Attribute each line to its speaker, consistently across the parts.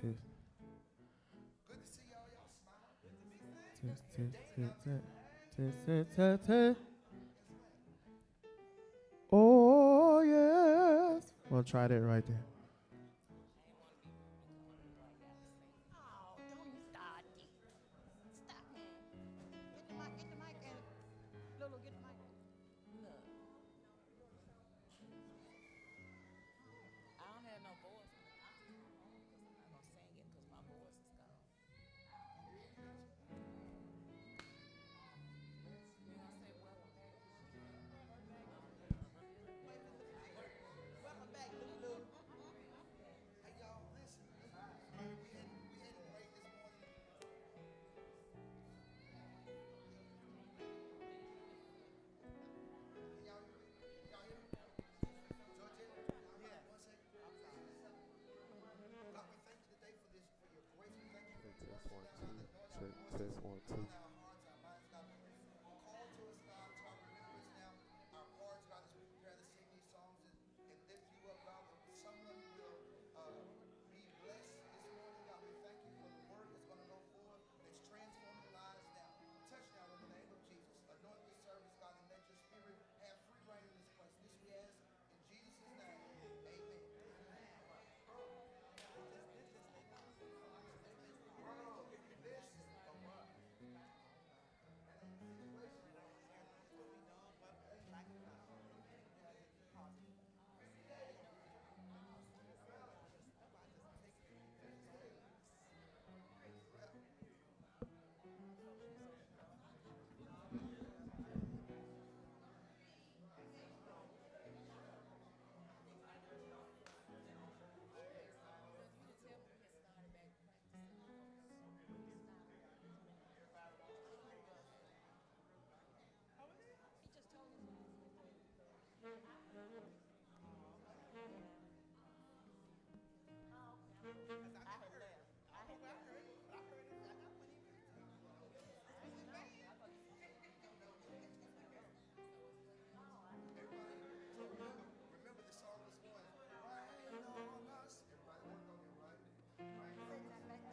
Speaker 1: Test. Test, test, test, test. Test, test, test, test. Oh, yes. We'll try that right there.
Speaker 2: Oh, don't start it. Stop it. Get the mic, and Lulu, get the mic. Look, I don't have no voice. I'm just gonna sing it because my voice is gone. We're gonna say welcome back. Welcome back, Lulu.
Speaker 3: Hey y'all, listen. We had to pray this morning. Can y'all hear me? Y'all hear me? Georgia? Yeah. 1 second. I'm sorry. God, we thank you today for this, for your grace. We thank you for your mercy, God, the anointing our voices, anointing our hearts, our minds, God. Call to us, God, to our remembrance now. Our hearts, God, as we prepare to sing these songs and lift you up, God. Someone will be blessed this morning, God. We thank you for the word that's going to go forward, that's transforming lives now. Touch now in the name of Jesus. Anoint this service, God, and let your spirit have free reign in this place. This we ask in Jesus' name. Amen. Remember the song this morning. Rain on us. Everybody worked on it, right? Rain on us.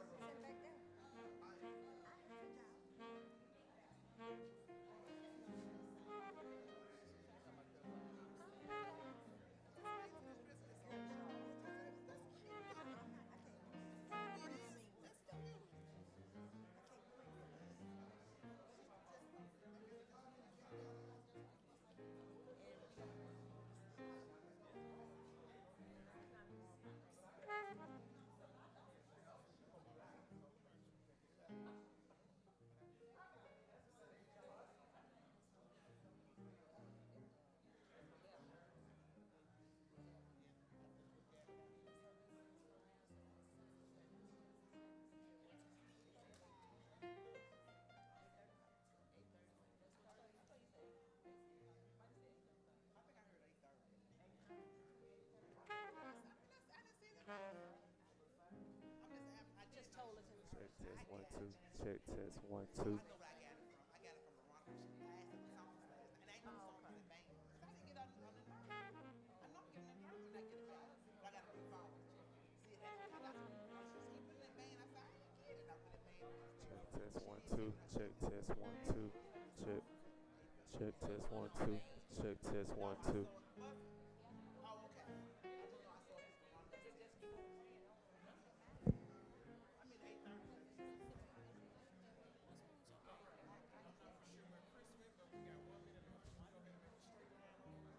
Speaker 2: I just told her to the
Speaker 1: Check,
Speaker 2: church.
Speaker 1: test,
Speaker 2: I
Speaker 1: one,
Speaker 2: got
Speaker 1: two.
Speaker 2: it.
Speaker 1: Check, test, one,
Speaker 2: Oh,
Speaker 1: two.
Speaker 2: I know where I got it from. I got it from Moragne. She passed the songs last night. And I ain't no songs in vain. I didn't get on the nerve. I know I'm getting the nerve when I get it back. But I got a new phone. See, that's when I said, you put it in vain. I said, I ain't get it. I put it in vain.
Speaker 1: Check, test,
Speaker 2: She
Speaker 1: one,
Speaker 2: didn't hear
Speaker 1: two.
Speaker 2: what I
Speaker 1: Check,
Speaker 2: said.
Speaker 1: test, one, two. Check, check,
Speaker 2: Put
Speaker 1: test,
Speaker 2: one
Speaker 1: one,
Speaker 2: on
Speaker 1: two.
Speaker 2: Main
Speaker 1: Check,
Speaker 2: Street.
Speaker 1: test,
Speaker 2: No,
Speaker 1: one,
Speaker 2: I
Speaker 1: two.
Speaker 2: saw it. Was it? Oh, okay. I just know I saw this one. Just keep on praying. I'm at 8:30. I don't know for sure where Chris went, but we got 1 minute left. Just go ahead and make a straight line on it.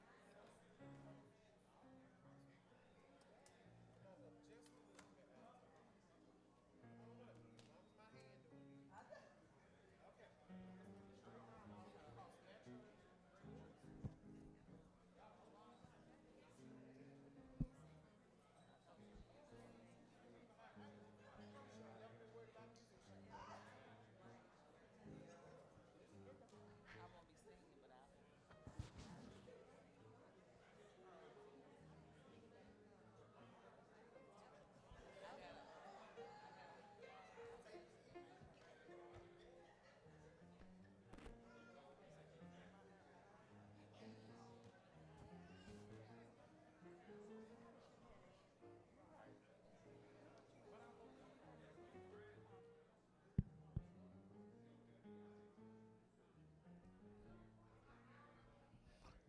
Speaker 2: Come on up just a little bit. Come on up. As long as my hand doing it. Okay. Just make a straight line. Walk across naturally. Bring it to the center.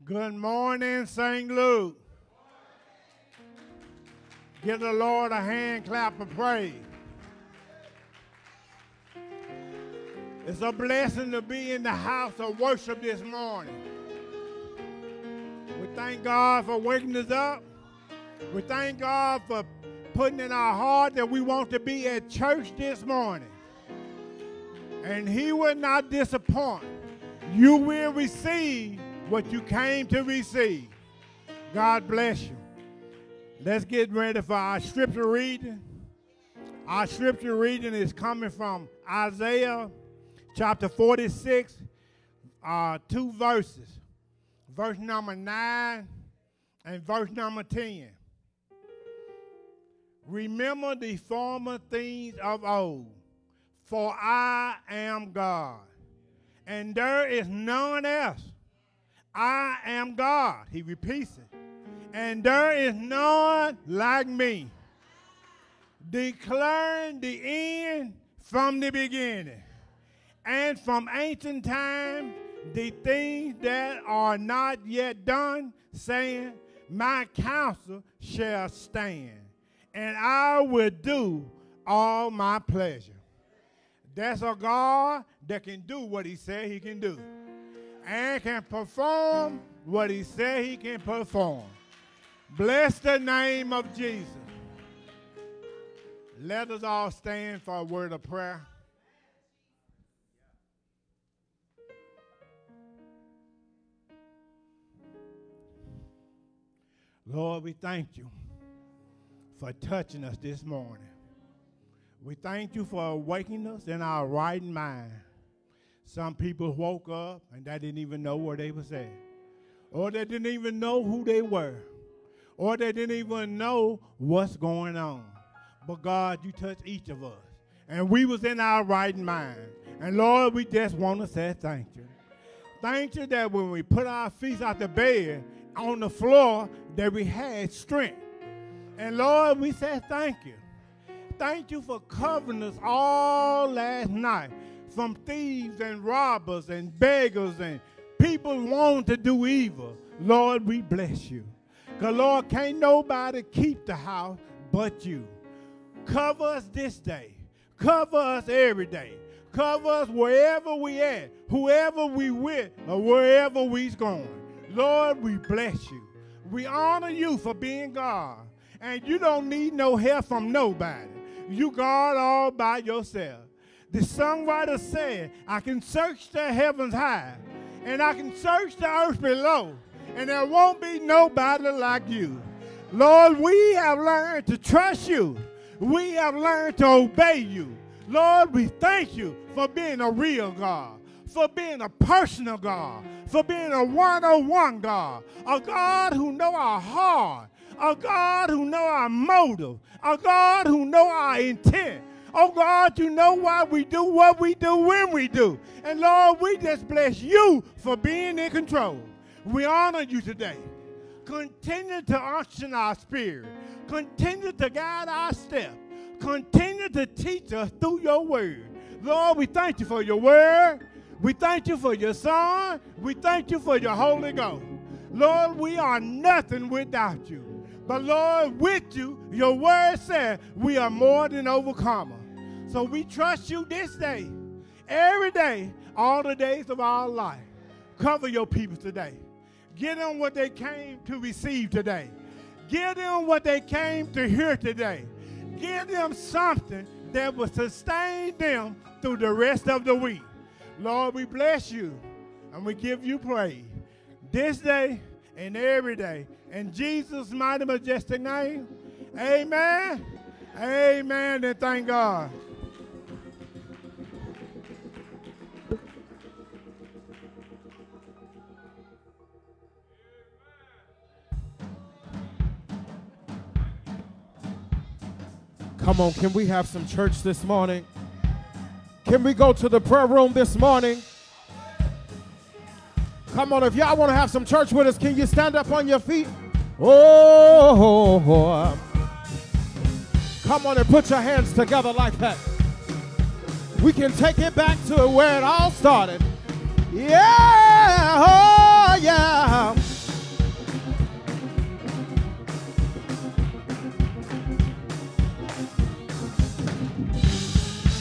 Speaker 4: Good morning, St. Luke. Give the Lord a hand clap of praise. It's a blessing to be in the house of worship this morning. We thank God for waking us up. We thank God for putting in our heart that we want to be at church this morning. And He will not disappoint. You will receive what you came to receive. God bless you. Let's get ready for our scripture reading. Our scripture reading is coming from Isaiah chapter 46, 2 verses. Verse number 9 and verse number 10. Remember the former things of old, for I am God, and there is none else. I am God. He repeats it. And there is none like me, declaring the end from the beginning, and from ancient times the things that are not yet done, saying, my counsel shall stand, and I will do all my pleasure. That's a God that can do what He said He can do, and can perform what He said He can perform. Bless the name of Jesus. Let us all stand for a word of prayer. Lord, we thank you for touching us this morning. We thank you for awakening us in our right mind. Some people woke up and they didn't even know where they was at. Or they didn't even know who they were. Or they didn't even know what's going on. But God, you touched each of us. And we was in our right mind. And Lord, we just want to say thank you. Thank you that when we put our feet out the bed, on the floor, that we had strength. And Lord, we say thank you. Thank you for covering us all last night from thieves and robbers and beggars and people wanting to do evil. Lord, we bless you. Because, Lord, can't nobody keep the house but you. Cover us this day. Cover us every day. Cover us wherever we at, whoever we with, or wherever we's going. Lord, we bless you. We honor you for being God. And you don't need no help from nobody. You God all by yourself. The songwriter said, I can search the heavens high, and I can search the earth below, and there won't be nobody like you. Lord, we have learned to trust you. We have learned to obey you. Lord, we thank you for being a real God, for being a personal God, for being a one-on-one God, a God who know our heart, a God who know our motive, a God who know our intent. Oh, God, you know why we do what we do when we do. And, Lord, we just bless you for being in control. We honor you today. Continue to unction our spirit. Continue to guide our steps. Continue to teach us through your word. Lord, we thank you for your word. We thank you for your Son. We thank you for your Holy Ghost. Lord, we are nothing without you. But, Lord, with you, your word said we are more than overcomers. So we trust you this day, every day, all the days of our life. Cover your people today. Give them what they came to receive today. Give them what they came to hear today. Give them something that will sustain them through the rest of the week. Lord, we bless you and we give you praise this day and every day. In Jesus' mighty, majestic name, amen, amen, and thank God.
Speaker 1: Come on, can we have some church this morning? Can we go to the prayer room this morning? Come on, if y'all want to have some church with us, can you stand up on your feet? Oh, come on and put your hands together like that. We can take it back to where it all started. Yeah, oh yeah.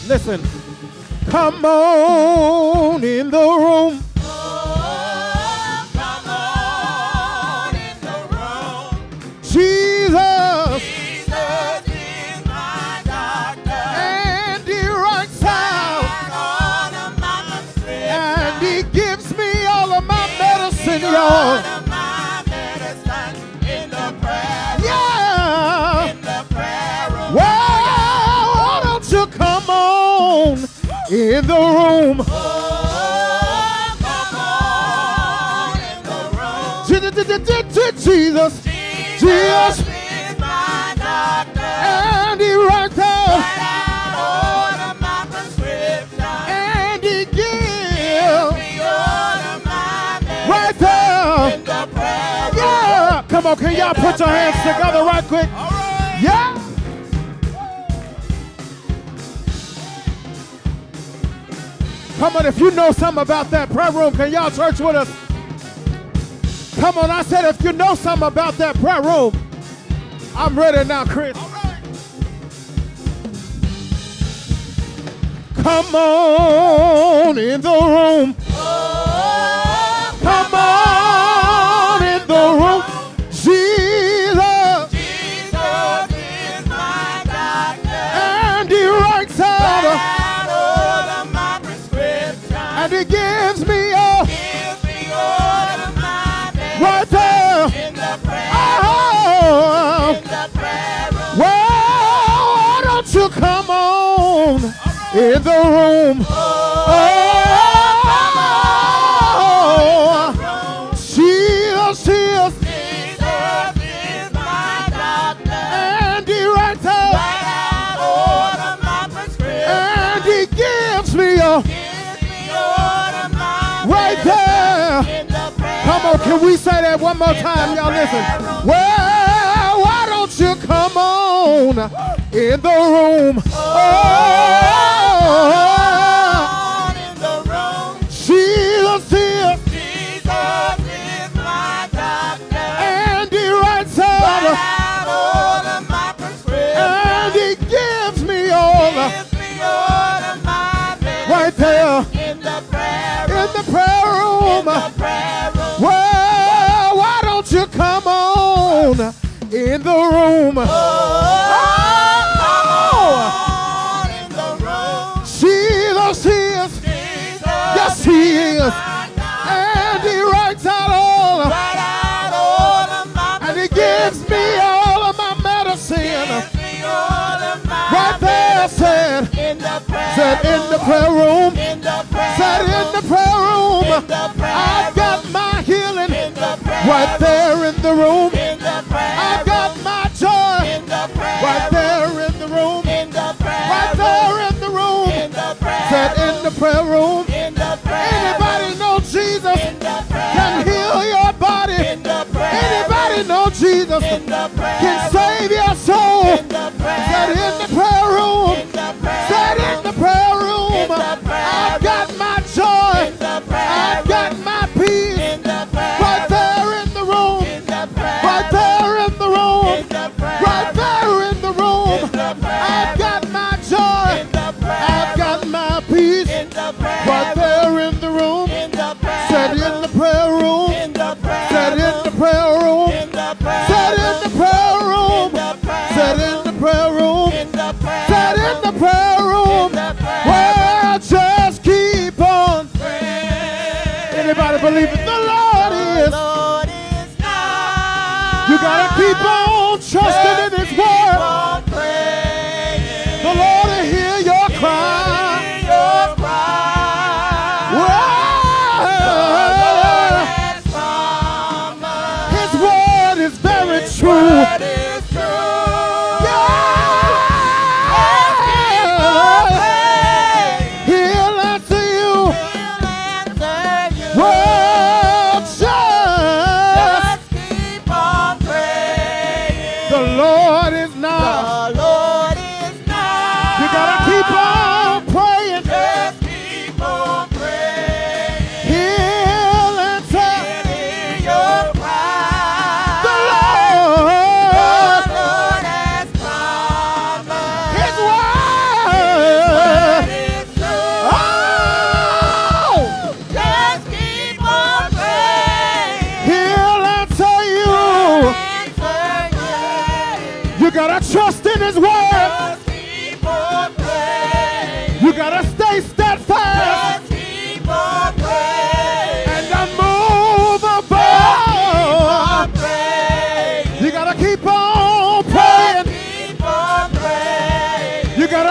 Speaker 1: Listen. Come on in the room.
Speaker 2: Come on in the room.
Speaker 1: Jesus.
Speaker 2: Jesus is my doctor.
Speaker 1: And he writes out.
Speaker 2: All of my prescription.
Speaker 1: And he gives me all of my medicine, y'all.
Speaker 2: All of my medicine in the prayer room.
Speaker 1: Yeah.
Speaker 2: In the prayer room.
Speaker 1: Well, why don't you come on in the room?
Speaker 2: Oh, come on in the room.
Speaker 1: Jesus. Jesus.
Speaker 2: is my doctor.
Speaker 1: And he writes out.
Speaker 2: All of my prescription.
Speaker 1: And he gives.
Speaker 2: Me all of my medicine
Speaker 1: Right there.
Speaker 2: in the prayer room.
Speaker 1: Yeah. Come on, can y'all put your hands together right quick?
Speaker 2: All right.
Speaker 1: Yeah. Come on, if you know something about that prayer room, can y'all church with us? Come on, I said if you know something about that prayer room. I'm ready now, Chris.
Speaker 2: All right.
Speaker 1: Come on in the room.
Speaker 2: Oh,
Speaker 1: Come on in the room. Jesus.
Speaker 2: Jesus is my doctor.
Speaker 1: And he writes out.
Speaker 2: All of my prescription.
Speaker 1: And he gives me all.
Speaker 2: Give me all of my medicine
Speaker 1: Right there.
Speaker 2: in the prayer
Speaker 1: Oh.
Speaker 2: in the prayer room.
Speaker 1: Well, why don't you come on in the room? Oh, Jesus, Jesus,
Speaker 2: Jesus is my doctor.
Speaker 1: and he writes out,
Speaker 2: All of my prescription.
Speaker 1: and he gives me a
Speaker 2: Give me all of my
Speaker 1: right there.
Speaker 2: in the prayer
Speaker 1: Come on, can we say that one more time, y'all? Listen. Well, why don't you come on in the room? Oh,
Speaker 2: on in the room.
Speaker 1: Jesus, Jesus,
Speaker 2: Jesus is my doctor.
Speaker 1: and he writes out,
Speaker 2: All of my prescription.
Speaker 1: and he gives me all
Speaker 2: Give me all of my medicine
Speaker 1: right there
Speaker 2: in the prayer
Speaker 1: in
Speaker 2: room.
Speaker 1: the prayer room.
Speaker 2: The prayer room.
Speaker 1: Well, why don't you come on in the room?
Speaker 2: Come
Speaker 1: Oh,
Speaker 2: on in the room.
Speaker 1: Jesus, Jesus,
Speaker 2: Jesus
Speaker 1: yes, he is.
Speaker 2: my doctor.
Speaker 1: And he writes out all,
Speaker 2: Write out all of my
Speaker 1: and he gives me all of my medicine.
Speaker 2: Give me all of my
Speaker 1: Right there, said,
Speaker 2: in the prayer
Speaker 1: said in the prayer room,
Speaker 2: in the prayer
Speaker 1: said in the prayer room,
Speaker 2: in the prayer
Speaker 1: I've got my healing.
Speaker 2: in the prayer
Speaker 1: Right there in the room,
Speaker 2: in the prayer
Speaker 1: I've got my joy.
Speaker 2: in the prayer
Speaker 1: Right there in the room,
Speaker 2: in the prayer
Speaker 1: right there in the room,
Speaker 2: in the prayer
Speaker 1: said in the prayer room.
Speaker 2: in the prayer
Speaker 1: Anybody know Jesus
Speaker 2: in the prayer
Speaker 1: can heal your body?
Speaker 2: in the prayer
Speaker 1: Anybody know Jesus
Speaker 2: in the prayer
Speaker 1: can save your soul?
Speaker 2: in the prayer
Speaker 1: Said in the prayer room,
Speaker 2: in the prayer
Speaker 1: said in the prayer room,
Speaker 2: in the prayer
Speaker 1: I've got my joy,
Speaker 2: in the prayer
Speaker 1: I've got my peace.
Speaker 2: in the prayer
Speaker 1: Right there in the room,
Speaker 2: in the prayer
Speaker 1: right there in the room.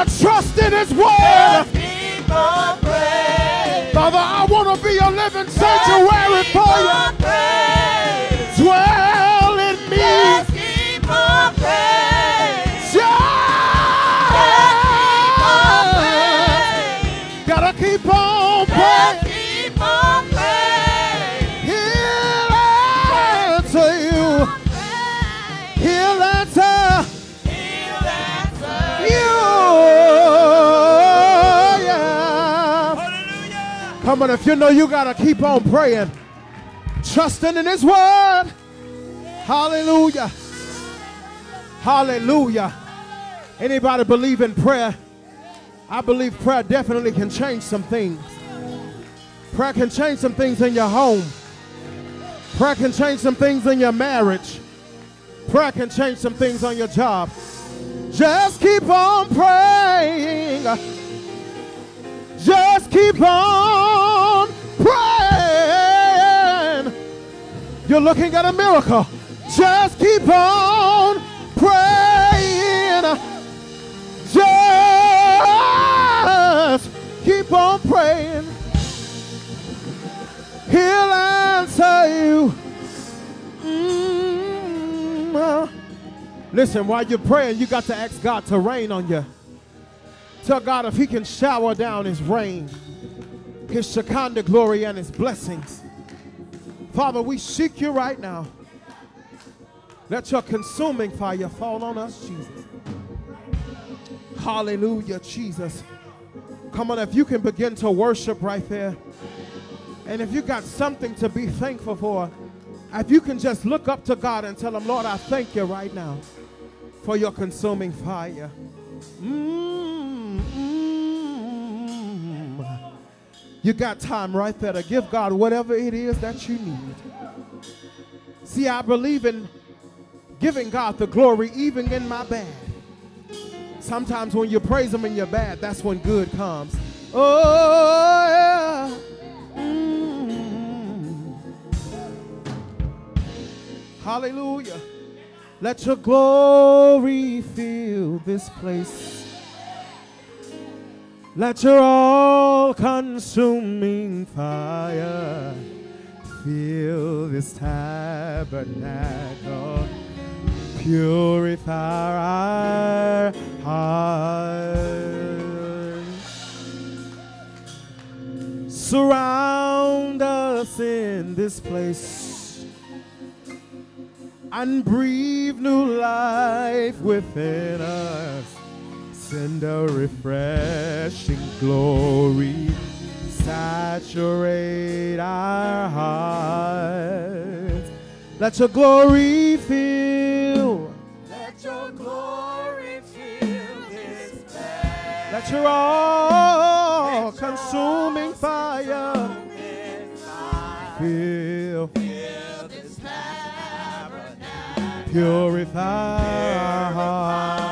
Speaker 1: to trust in his word. Father, I want to be a living sanctuary for you. Dwell in me.
Speaker 5: Just keep on praying.
Speaker 1: Gotta keep on praying.
Speaker 5: Keep on praying.
Speaker 1: He'll answer you. He'll answer you. Yeah. Come on, if you know you gotta keep on praying, trusting in his word. Hallelujah. Hallelujah. Anybody believe in prayer? I believe prayer definitely can change some things. Prayer can change some things in your home. Prayer can change some things in your marriage. Prayer can change some things on your job. Just keep on praying. Just keep on praying. You're looking at a miracle. Just keep on praying. Just keep on praying. He'll answer you. Listen, while you're praying, you got to ask God to rain on you. Tell God if he can shower down his rain, his Shekinah glory and his blessings. Father, we seek you right now. Let your consuming fire fall on us, Jesus. Hallelujah, Jesus. Come on, if you can begin to worship right there. And if you got something to be thankful for, if you can just look up to God and tell him, Lord, I thank you right now for your consuming fire. You got time right there to give God whatever it is that you need. See, I believe in giving God the glory even in my bad. Sometimes when you praise him in your bad, that's when good comes. Oh, yeah. Hallelujah. Let your glory fill this place. Let your all-consuming fire fill this tabernacle. Purify our hearts. Surround us in this place and breathe new life within us. Send a refreshing glory, saturate our hearts. Let your glory fill.
Speaker 5: Let your glory fill this place.
Speaker 1: Let your all-consuming fire fill
Speaker 5: this tabernacle.
Speaker 1: Purify our hearts.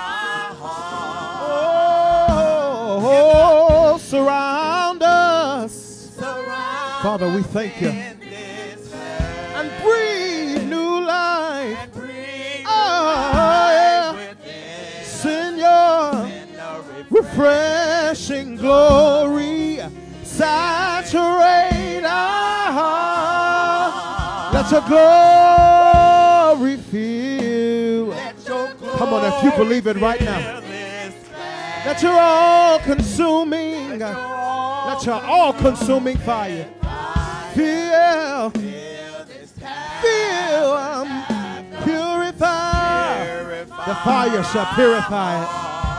Speaker 1: Oh, surround us. Father, we thank you. And breathe new life. Oh, yeah. Send your refreshing glory. Saturate our hearts. Let your glory fill. Come on, if you believe it right now. Let your all-consuming, let your all-consuming fire fill, purify. The fire shall purify it.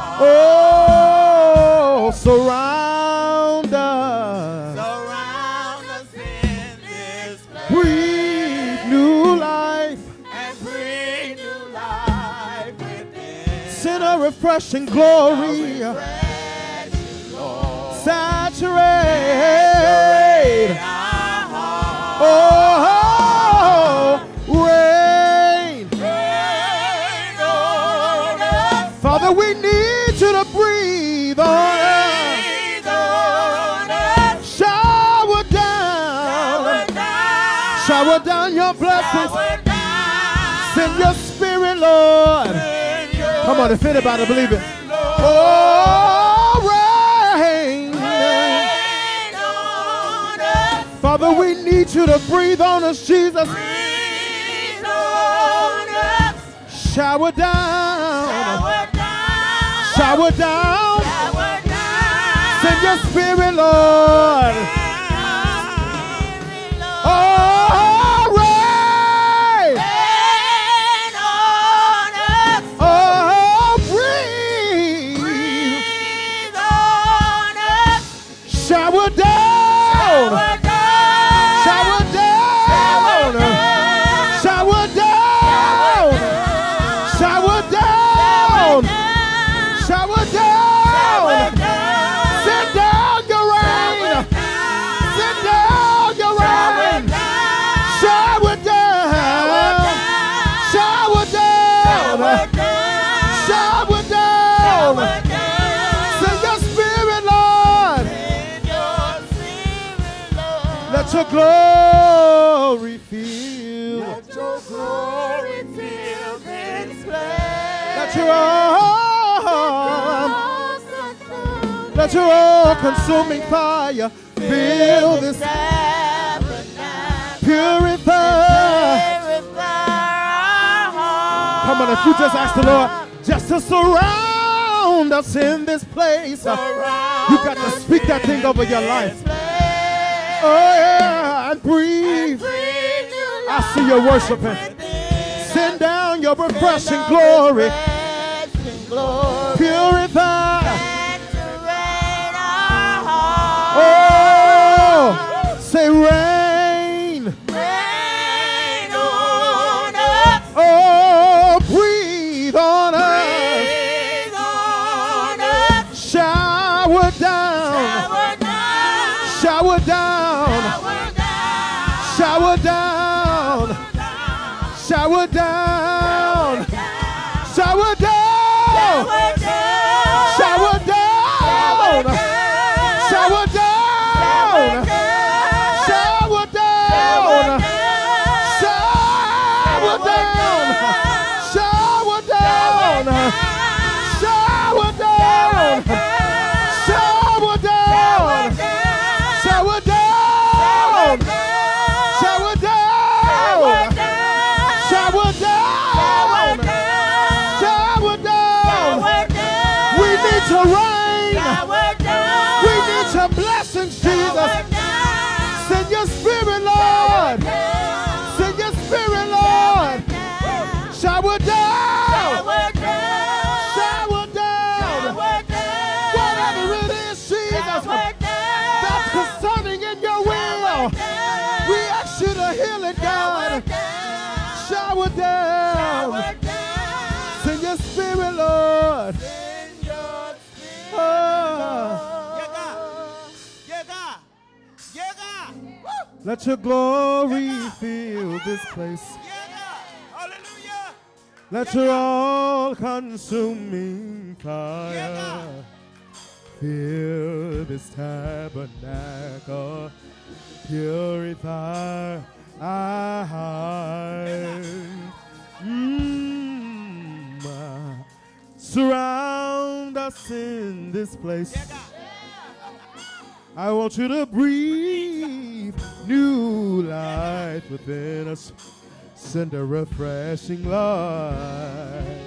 Speaker 1: Oh, surround us.
Speaker 5: Surround us in this place.
Speaker 1: Breathe new life.
Speaker 5: And breathe new life within.
Speaker 1: Send a refreshing glory. Saturate. Oh, rain. Father, we need you to breathe on us. Shower down. Shower down your blessings. Send your spirit, Lord. Come on, if anybody believe it. Oh, need you to breathe on us, Jesus.
Speaker 5: Breathe on us.
Speaker 1: Shower down.
Speaker 5: Shower down.
Speaker 1: Shower down.
Speaker 5: Shower down.
Speaker 1: Send your spirit, Lord. Oh, rain.
Speaker 5: Rain on us.
Speaker 1: Oh, breathe.
Speaker 5: Breathe on us.
Speaker 1: Shower down.
Speaker 5: Shower down.
Speaker 1: Shower down. Shower down. Shower down. Shower down. Send down your rain. Send down your rain. Shower down. Shower down. Shower down. Send your spirit, Lord. Let your glory fill.
Speaker 5: Let your glory fill this place.
Speaker 1: Let your all-consuming fire fill this. Purify. Come on, if you just ask the Lord just to surround us in this place, you got to speak that thing over your life. Oh yeah, and breathe. I see you worshiping. Send down your refreshing glory. Purify. Oh, say rain.
Speaker 5: Rain on us.
Speaker 1: Oh, breathe on us.
Speaker 5: Breathe on us.
Speaker 1: Shower down.
Speaker 5: Shower down.
Speaker 1: Shower down.
Speaker 5: Shower down.
Speaker 1: Shower down. Shower down. Shower down. Shower down. Shower down. Shower down. Shower down. Shower down. Shower down. Shower down. Shower down. Shower down. Shower down. Shower down. Shower down. We need to rain. We need your blessings, Jesus. Send your spirit, Lord. Send your spirit, Lord. Shower down. Shower down. Whatever it is, Jesus, that's concerning in your will. We ask you to heal it, God. Shower down. Send your spirit, Lord. Oh. Let your glory fill this place. Let your all-consuming fire fill this tabernacle. Purify our hearts. Surround us in this place. I want you to breathe new life within us. Send a refreshing light.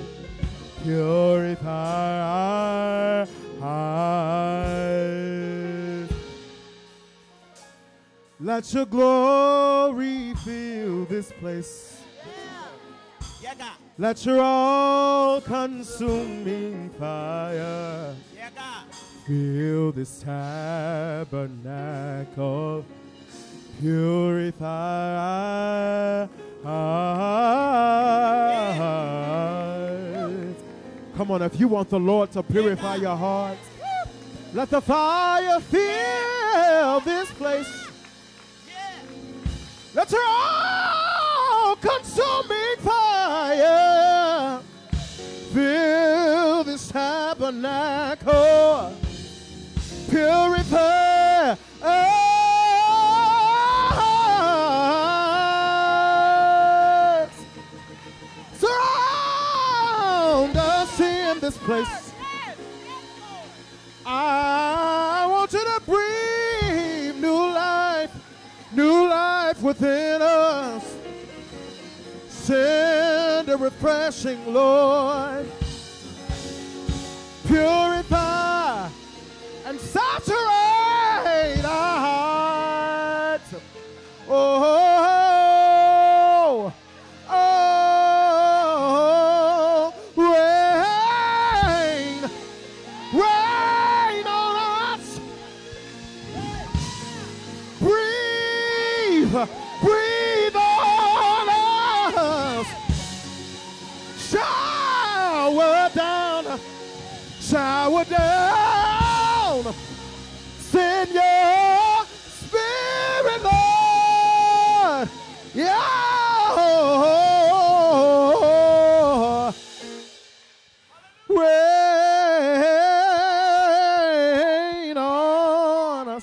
Speaker 1: Purify our hearts. Let your glory fill this place. Let your all-consuming fire fill this tabernacle. Purify our hearts. Come on, if you want the Lord to purify your heart, let the fire fill this place. Let your all-consuming fire fill this tabernacle. Purify us. Surround us in this place. I want you to breathe new life life within us. Send a refreshing, Lord. Purify and saturate our hearts. Oh, oh, rain, rain on us. Breathe, breathe on us. Shower down, shower down. Send your spirit, Lord. Yeah. Rain on us.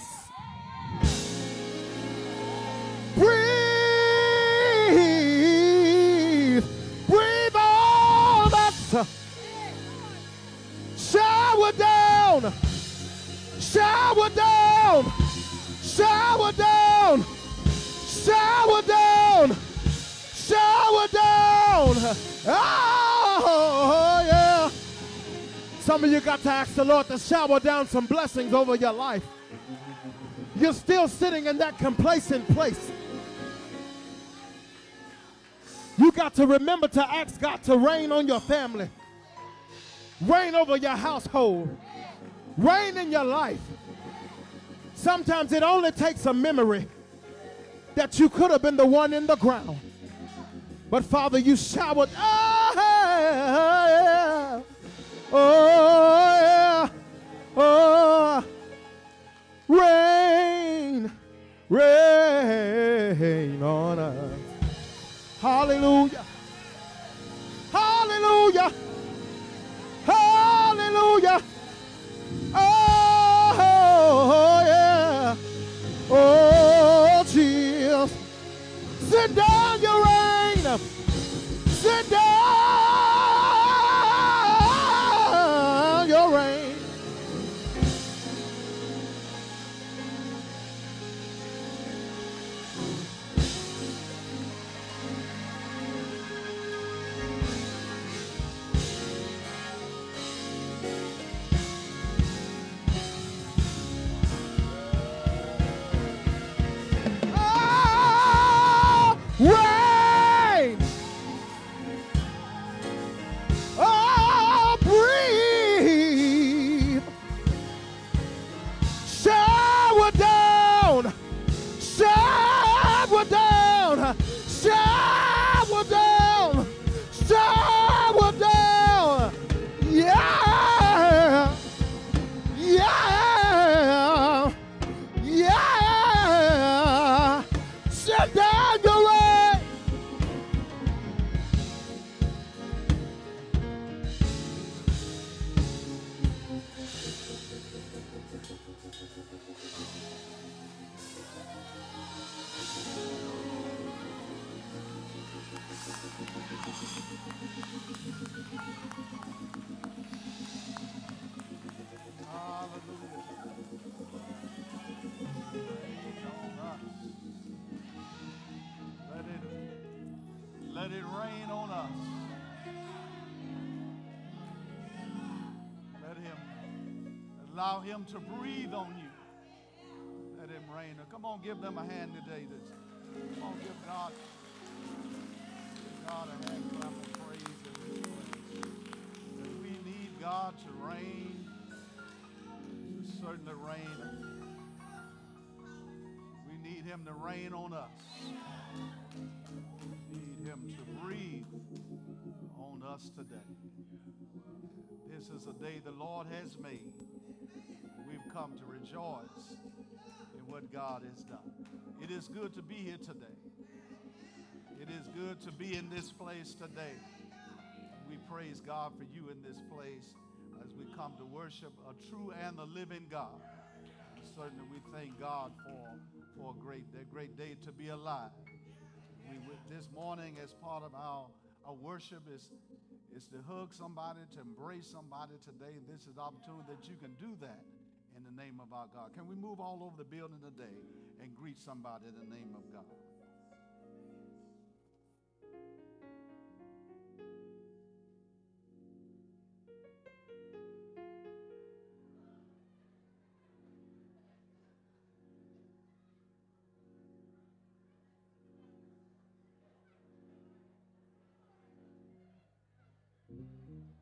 Speaker 1: Breathe, breathe on us. Shower down, shower down, shower down, shower down, shower down. Oh, yeah. Some of you got to ask the Lord to shower down some blessings over your life. You're still sitting in that complacent place. You got to remember to ask God to rain on your family. Reign over your household. Reign in your life. Sometimes it only takes a memory that you could have been the one in the ground. But Father, you showered. Oh, yeah. Oh, yeah. Oh, rain, rain on us. Hallelujah. Hallelujah. Hallelujah. Oh, yeah. Oh, Jesus. Send down your rain. Send down your rain. Rain! Oh, breathe! Shower down! Shower down! Shower down! Shower down! Yeah! Yeah! Yeah! Sit down your way!
Speaker 6: Let it rain on us. Let him allow him to breathe on you. Let him rain. Come on, give them a hand today. Come on, give God a hand clap of praise. And we need God to rain. To certainly rain. We need him to rain on us. Him to breathe on us today. This is a day the Lord has made. We've come to rejoice in what God has done. It is good to be here today. It is good to be in this place today. We praise God for you in this place as we come to worship a true and a living God. And certainly we thank God for a great day to be alive. This morning, as part of our worship, is to hug somebody, to embrace somebody today. This is the opportunity that you can do that in the name of our God. Can we move all over the building today and greet somebody in the name of God?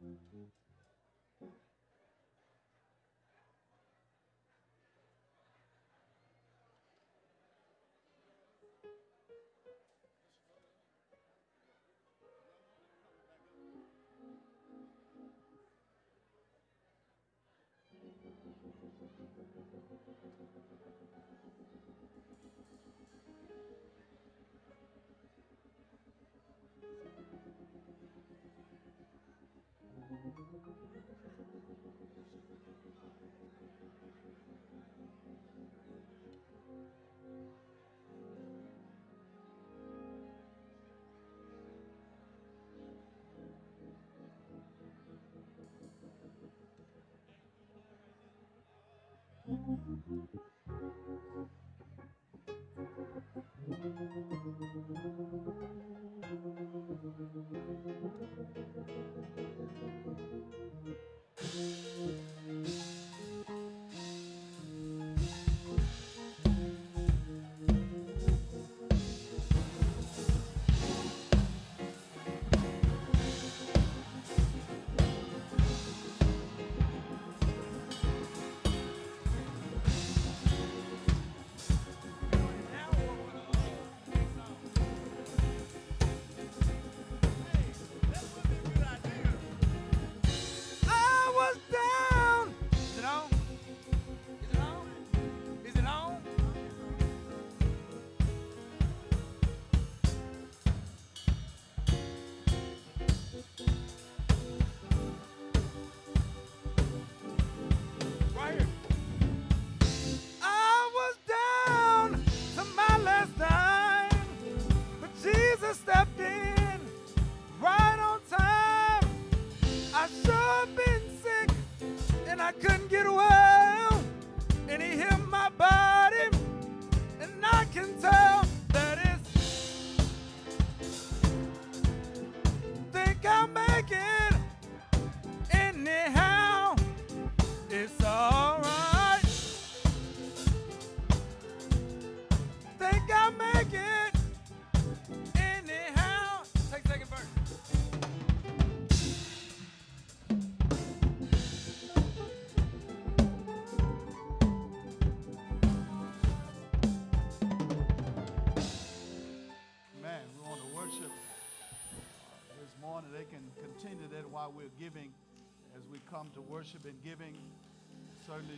Speaker 6: While we're giving, as we come to worship and giving, certainly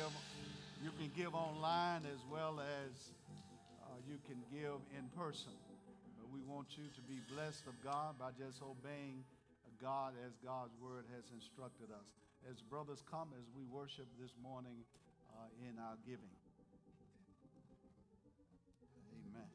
Speaker 6: you can give online as well as you can give in person. But we want you to be blessed of God by just obeying God as God's word has instructed us. As brothers come, as we worship this morning in our giving. Amen.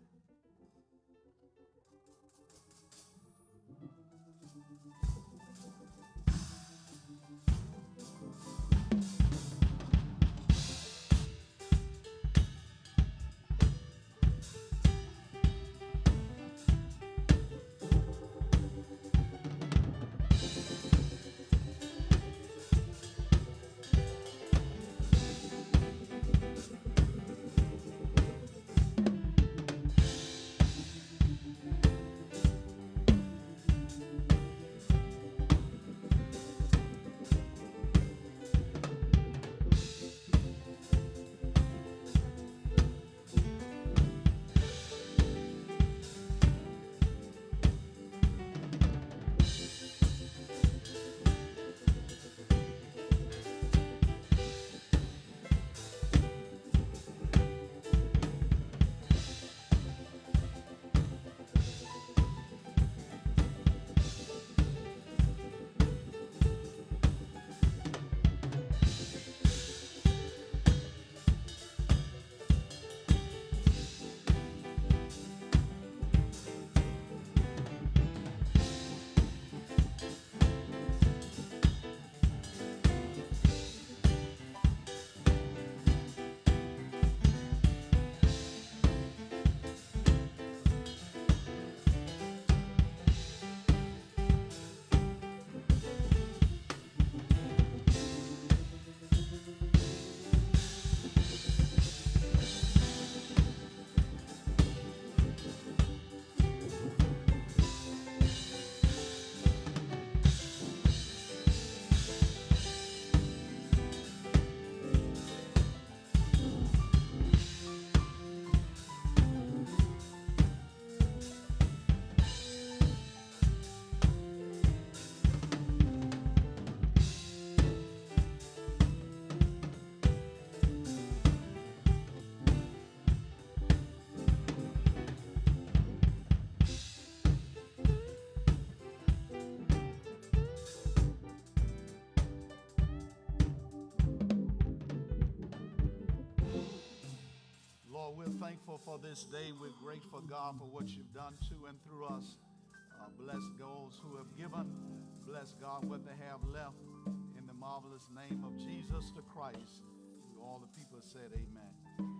Speaker 6: thankful for this day. We're grateful, God, for what you've done to and through us. Bless those who have given. Bless, God, what they have left. In the marvelous name of Jesus the Christ. All the people said amen.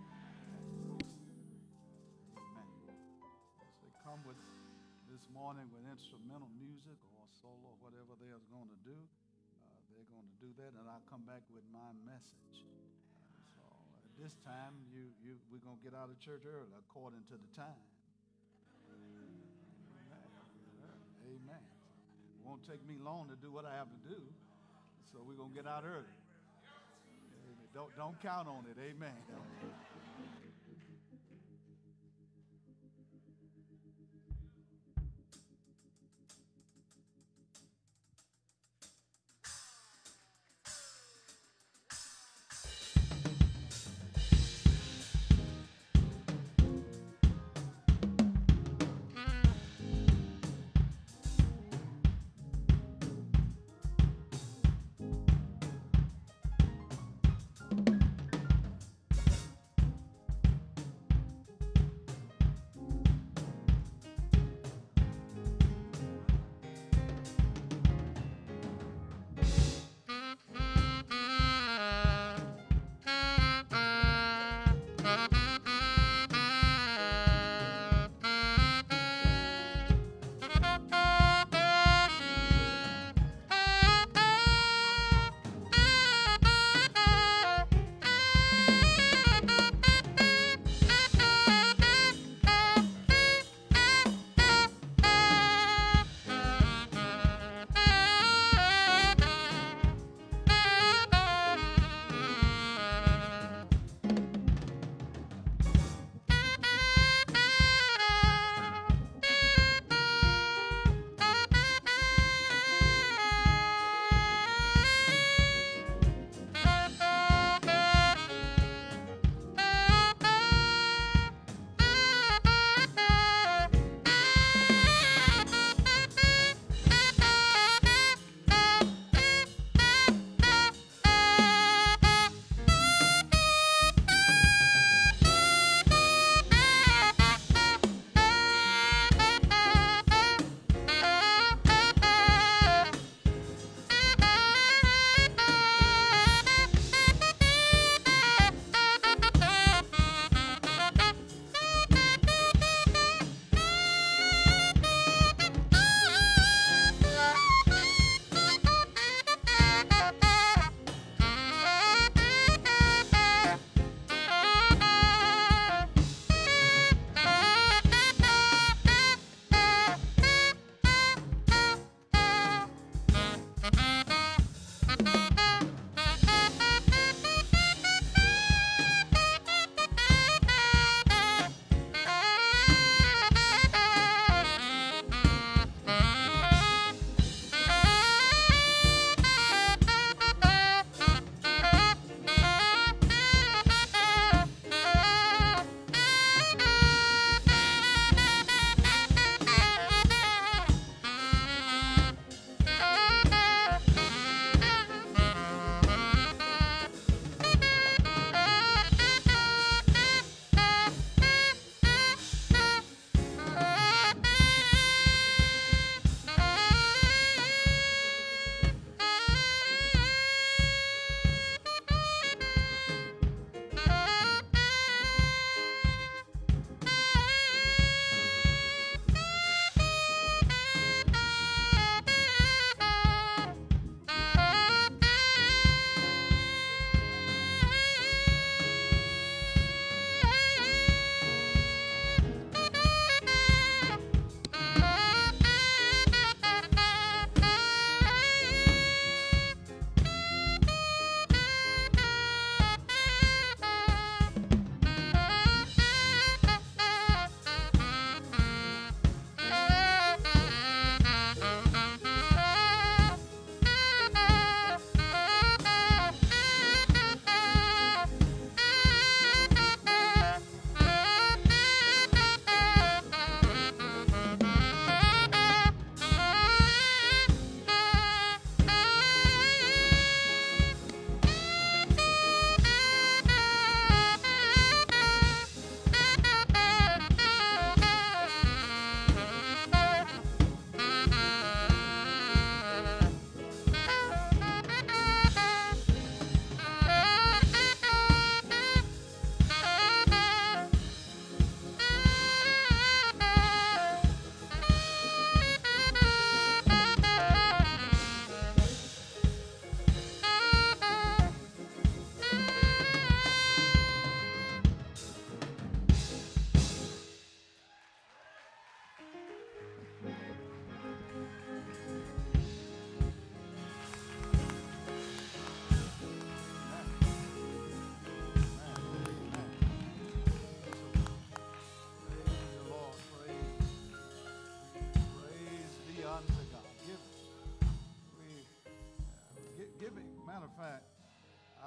Speaker 6: Amen. As they come with this morning with instrumental music or solo, whatever they're going to do, they're going to do that, and I'll come back with my message. So at this time, we're going to get out of church early according to the time. Amen. It won't take me long to do what I have to do, so we're going to get out early. Amen. Don't count on it. Amen.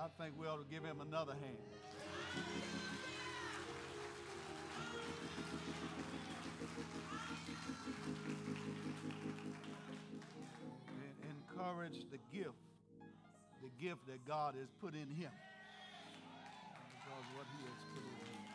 Speaker 6: I think we ought to give him another hand. Encourage the gift that God has put in him. Because what he has put in him.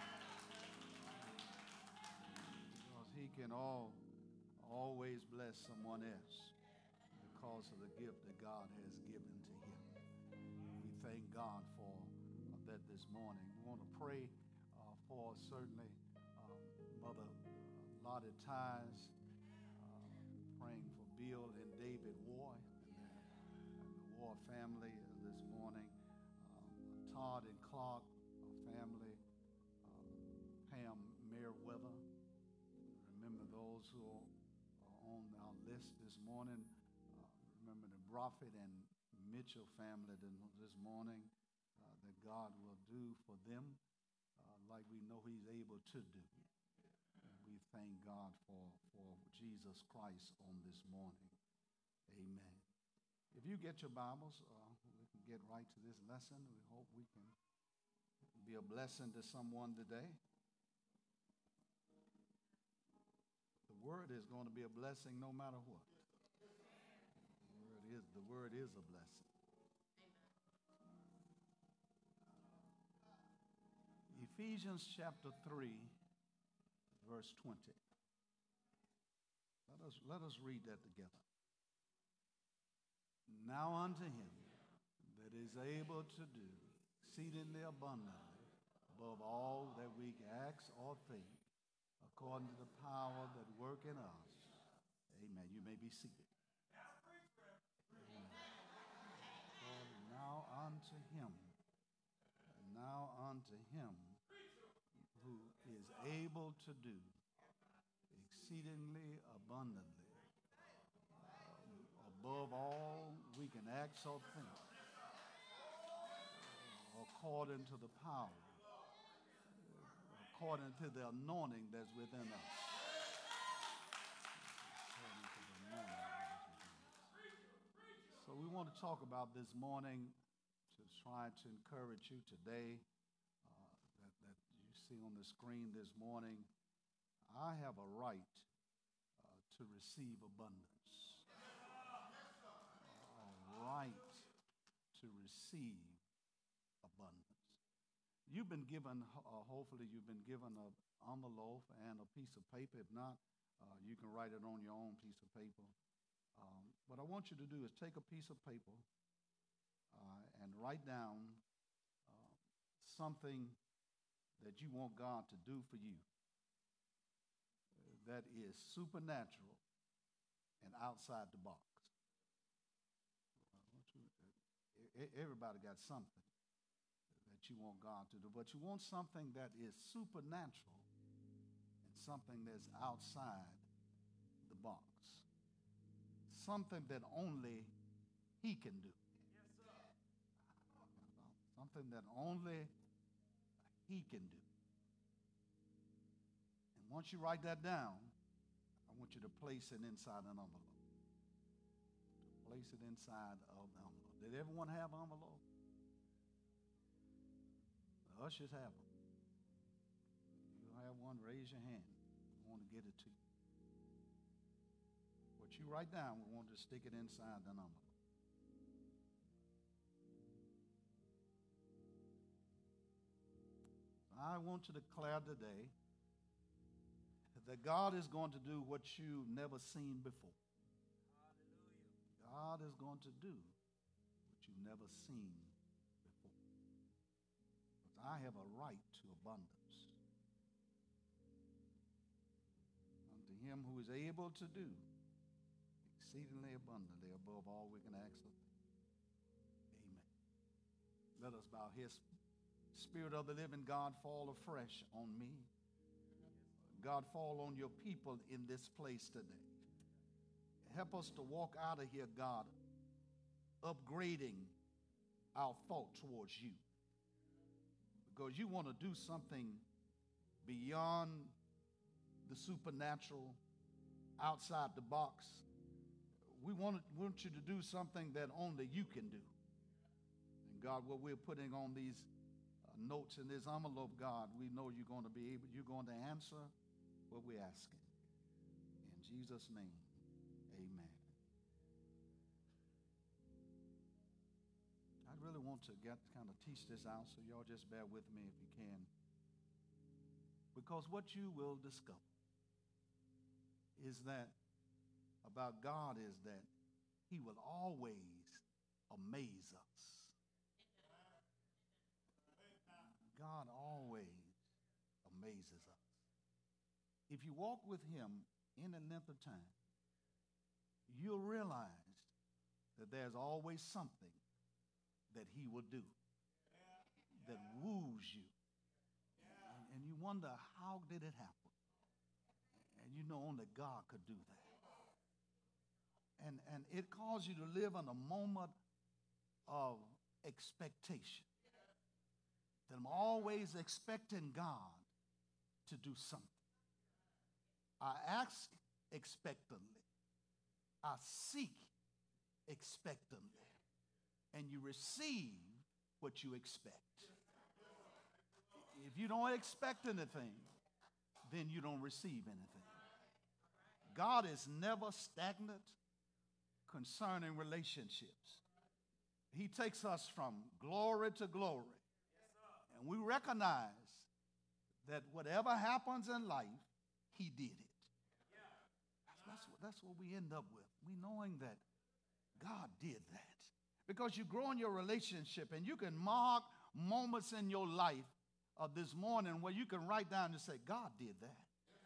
Speaker 6: Because he can always bless someone else because of the gift that God has given to him. We thank God for that this morning. We want to pray for certainly Mother Lottie Ties, praying for Bill and David Ward and the Ward family this morning. Todd and Clark family, Pam Merriweather. Remember those who are on our list this morning. Remember the Broffett and Mitchell family this morning, that God will do for them like we know he's able to do. And we thank God for Jesus Christ on this morning. Amen. If you get your Bibles, we can get right to this lesson. We hope we can be a blessing to someone today. The word is going to be a blessing no matter what. The word is a blessing. Ephesians chapter 3, verse 20. Let us read that together. Now unto him that is able to do exceedingly abundantly above all that we can ask or think, according to the power that work in us. Amen. You may be seated. Now unto him who is able to do exceedingly abundantly above all we can ask or think, according to the power, according to the anointing that's within us. So we want to talk about this morning, to try to encourage you today, that you see on the screen this morning. I have a right to receive abundance. A right to receive abundance. You've been given, hopefully you've been given an envelope and a piece of paper. If not, you can write it on your own piece of paper. What I want you to do is take a piece of paper and write down something that you want God to do for you that is supernatural and outside the box. Everybody got something that you want God to do, but you want something that is supernatural and something that's outside the box. Something that only he can do. Something that only he can do. And once you write that down, I want you to place it inside an envelope. Place it inside of the envelope. Did everyone have an envelope? The ushers have them. If you have one, raise your hand. We want to get it to you. What you write down, we want to stick it inside the envelope. I want to declare today that God is going to do what you've never seen before. Hallelujah. God is going to do what you've never seen before. Because I have a right to abundance. Unto him who is able to do exceedingly abundantly above all we can ask of him. Amen. Let us bow. His Spirit of the living God, fall afresh on me. God, fall on your people in this place today. Help us to walk out of here, God, upgrading our thought towards you. Because you want to do something beyond the supernatural, outside the box. We want you to do something that only you can do. And God, what we're putting on these notes in this envelope, God, we know you're going to answer what we're asking. In Jesus' name, amen. I really want to kind of teach this out, so y'all just bear with me if you can. Because what you will discover is that about God is that he will always amaze us. God always amazes us. If you walk with him in a length of time, you'll realize that there's always something that he will do that woos you. And you wonder, how did it happen? And you know only God could do that. And it calls you to live in a moment of expectation. That I'm always expecting God to do something. I ask expectantly. I seek expectantly. And you receive what you expect. If you don't expect anything, then you don't receive anything. God is never stagnant concerning relationships. He takes us from glory to glory. And we recognize that whatever happens in life, he did it. That's what we end up with. We knowing that God did that. Because you grow in your relationship and you can mark moments in your life of this morning where you can write down and say, God did that.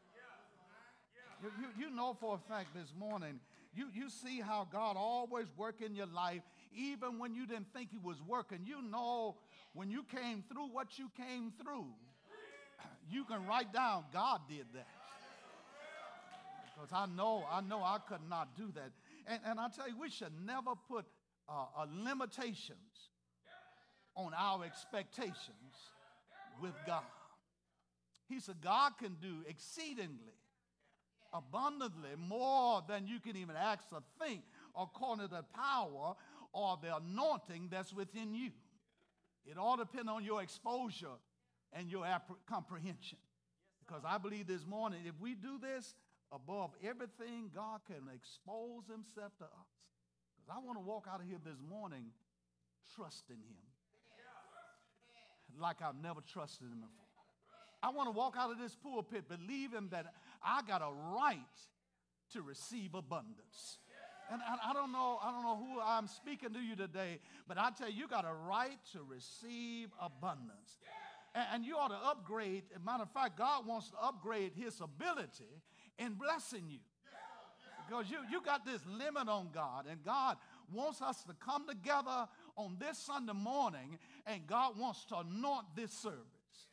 Speaker 6: You know for a fact this morning, you see how God always worked in your life, even when you didn't think he was working. You know when you came through what you came through, you can write down, God did that. Because I know I could not do that. And I tell you, we should never put limitations on our expectations with God. He said God can do exceedingly, abundantly, more than you can even ask or think, according to the power or the anointing that's within you. It all depends on your exposure and your comprehension. Because I believe this morning, if we do this above everything, God can expose himself to us. Because I want to walk out of here this morning trusting him like I've never trusted him before. I want to walk out of this pulpit believing that I got a right to receive abundance. And I don't know who I'm speaking to you today, but I tell you, you got a right to receive abundance. And you ought to upgrade. As a matter of fact, God wants to upgrade his ability in blessing you. Because you got this limit on God, and God wants us to come together on this Sunday morning, and God wants to anoint this service.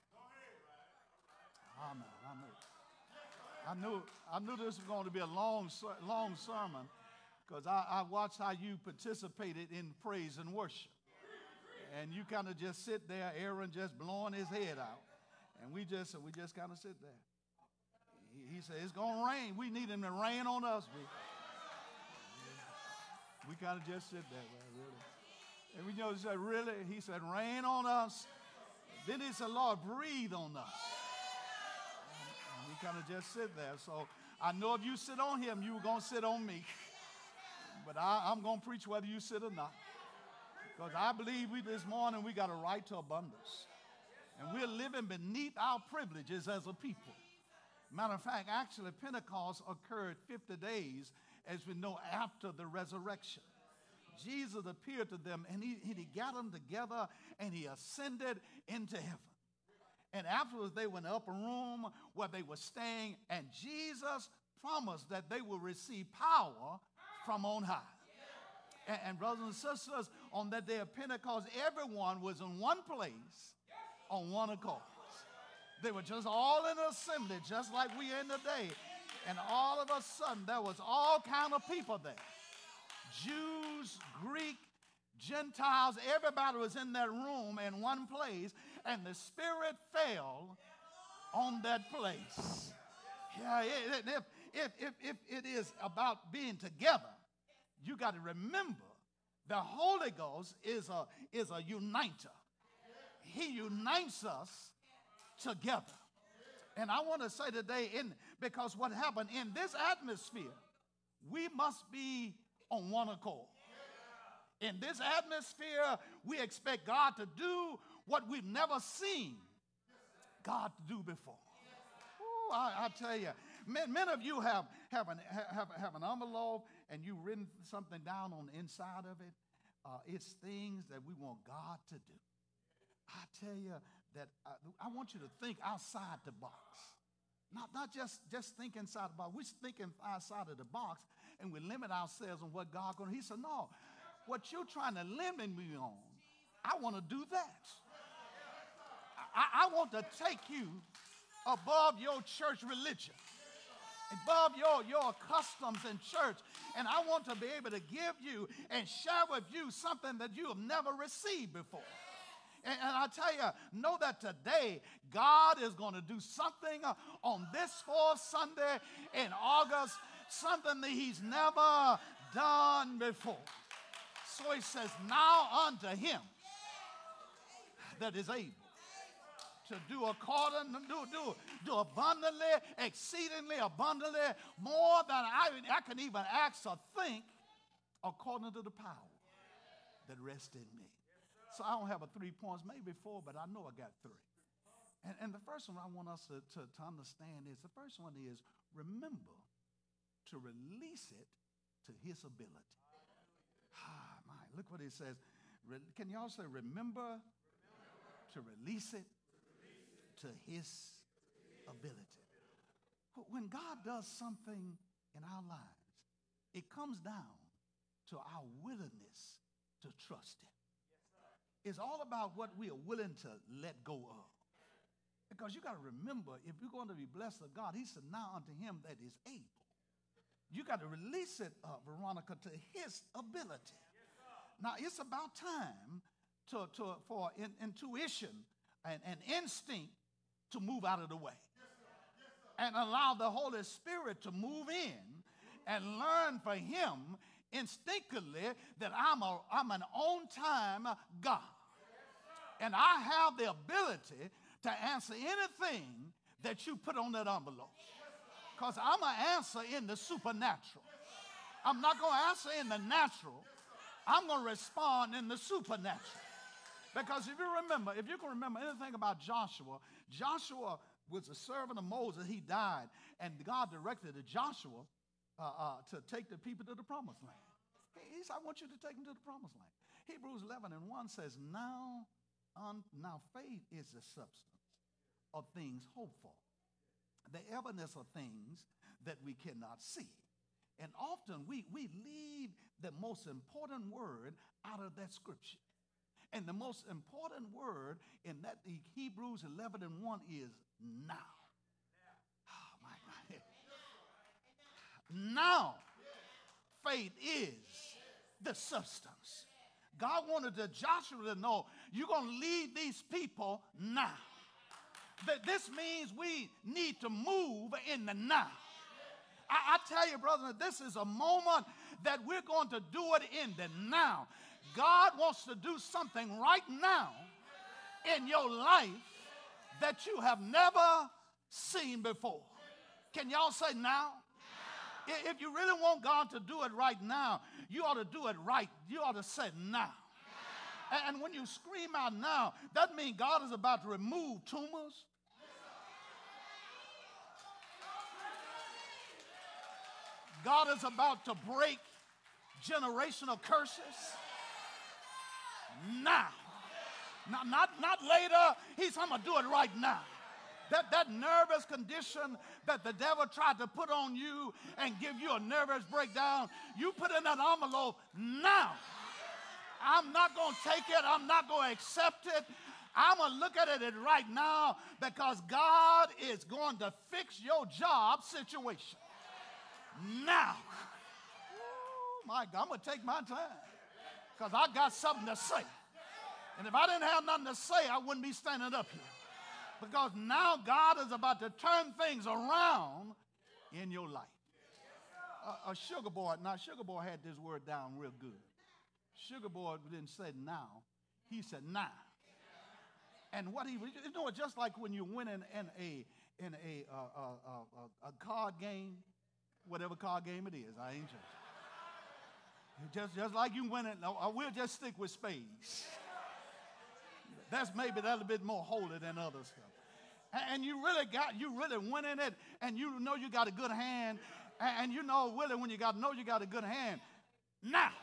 Speaker 6: Amen. I knew this was going to be a long sermon, because I watched how you participated in praise and worship. And you kind of just sit there, Aaron just blowing his head out. And we just kind of sit there. He said, it's going to rain. We need him to rain on us. We kind of just sit there, really. And we know he said, really? He said, rain on us. Then he said, Lord, breathe on us. And we kind of just sit there. So I know if you sit on him, you were going to sit on me. But I'm going to preach whether you sit or not. Because I believe this morning we got a right to abundance. And we're living beneath our privileges as a people. Matter of fact, actually, Pentecost occurred 50 days, as we know, after the resurrection. Jesus appeared to them, and he got them together, and he ascended into heaven. And afterwards, they went in the upper room where they were staying, and Jesus promised that they will receive power from on high. And brothers and sisters, on that day of Pentecost, everyone was in one place on one accord. They were just all in an assembly, just like we in today. And all of a sudden, there was all kind of people there. Jews, Greek, Gentiles, everybody was in that room in one place, and the Spirit fell on that place. Yeah, if it is about being together, you got to remember The Holy Ghost is a uniter. He unites us together. And I want to say today, because what happened in this atmosphere, we must be on one accord. In this atmosphere, we expect God to do what we've never seen God to do before. Ooh, I tell you, many of you have an envelope and you've written something down on the inside of it. It's things that we want God to do. I tell you that I want you to think outside the box. Not just think inside the box. We're thinking outside of the box and we limit ourselves on what God going to. He said, no, what you're trying to limit me on, I want to do that. I want to take you above your church religion, above your customs in church, and I want to be able to give you and share with you something that you have never received before. And I tell you, know that today God is going to do something on this fourth Sunday in August, something that he's never done before. So he says, now unto him that is able to do according, do abundantly, exceedingly abundantly, more than I can even ask or think, according to the power that rests in me. So I don't have 3 points, maybe 4, but I know I got 3. And the first one I want us to understand is, the first one is, remember to release it to his ability. Ah, my, look what it says. Can y'all say, remember to release it to his ability? When God does something in our lives, it comes down to our willingness to trust him. It's all about what we are willing to let go of. Because you got to remember, if you're going to be blessed of God, he said, now unto him that is able. You got to release it, Veronica, to his ability. Now, it's about time for intuition and instinct to move out of the way. And allow the Holy Spirit to move in and learn for him instinctively that I'm an on-time God. And I have the ability to answer anything that you put on that envelope. Because I'm going to answer in the supernatural. I'm not going to answer in the natural. I'm going to respond in the supernatural. Because if you can remember anything about Joshua, Joshua was a servant of Moses. He died. And God directed Joshua to take the people to the promised land. He said, I want you to take them to the promised land. Hebrews 11:1 says, now faith is the substance of things hoped for, the evidence of things that we cannot see. And often we leave the most important word out of that scripture. And the most important word in that Hebrews 11:1 is now. Oh, my God. Now, faith is the substance. God wanted Joshua to know, you're going to lead these people now. That this means we need to move in the now. I tell you, brother, this is a moment that we're going to do it in the now. God wants to do something right now in your life that you have never seen before. Can y'all say now? If you really want God to do it right now, you ought to do it right. You ought to say now. And when you scream out now, that means God is about to remove tumors. God is about to break generational curses. Now. Not later. He's going to do it right now. That nervous condition that the devil tried to put on you and give you a nervous breakdown, you put in that envelope now. I'm not going to take it. I'm not going to accept it. I'm going to look at it right now because God is going to fix your job situation. Now. Oh, my God, I'm going to take my time because I got something to say. And if I didn't have nothing to say, I wouldn't be standing up here. Because now God is about to turn things around in your life. Sugar Boy had this word down real good. Sugar Boy didn't say now. He said now. And what he, you know, just like when you win in a card game, whatever card game it is, I ain't just like you win it. We'll just stick with spades. That's maybe a little bit more holy than other stuff. And you really win in it, and you know you got a good hand, and you know really when you got a good hand. Now,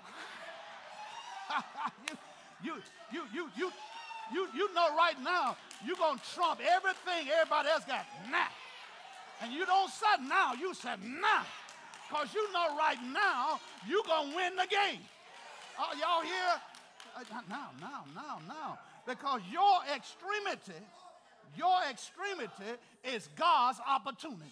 Speaker 6: you know right now you're gonna trump everything everybody else got now, and you don't say now, you say now, cause you know right now you're gonna win the game. Y'all hear? Now, because your extremity is God's opportunity.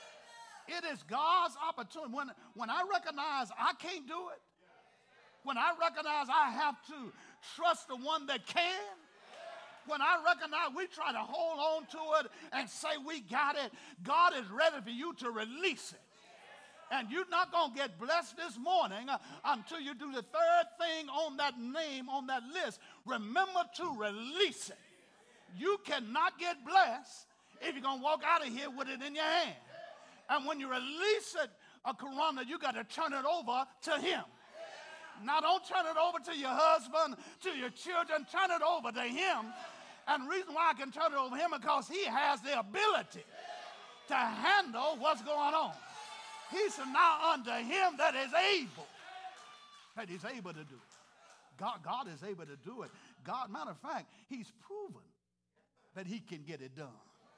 Speaker 6: It is God's opportunity. When I recognize I can't do it, when I recognize I have to trust the one that can, when I recognize we try to hold on to it and say we got it, God is ready for you to release it. And you're not going to get blessed this morning until you do the third thing on that name, on that list. Remember to release it. You cannot get blessed if you're going to walk out of here with it in your hand. And when you release it, a corona, you got to turn it over to him. Now, don't turn it over to your husband, to your children. Turn it over to him. And the reason why I can turn it over to him is because he has the ability to handle what's going on. He said, now unto him that is able. That he's able to do it. God is able to do it. God, matter of fact, he's proven that he can get it done.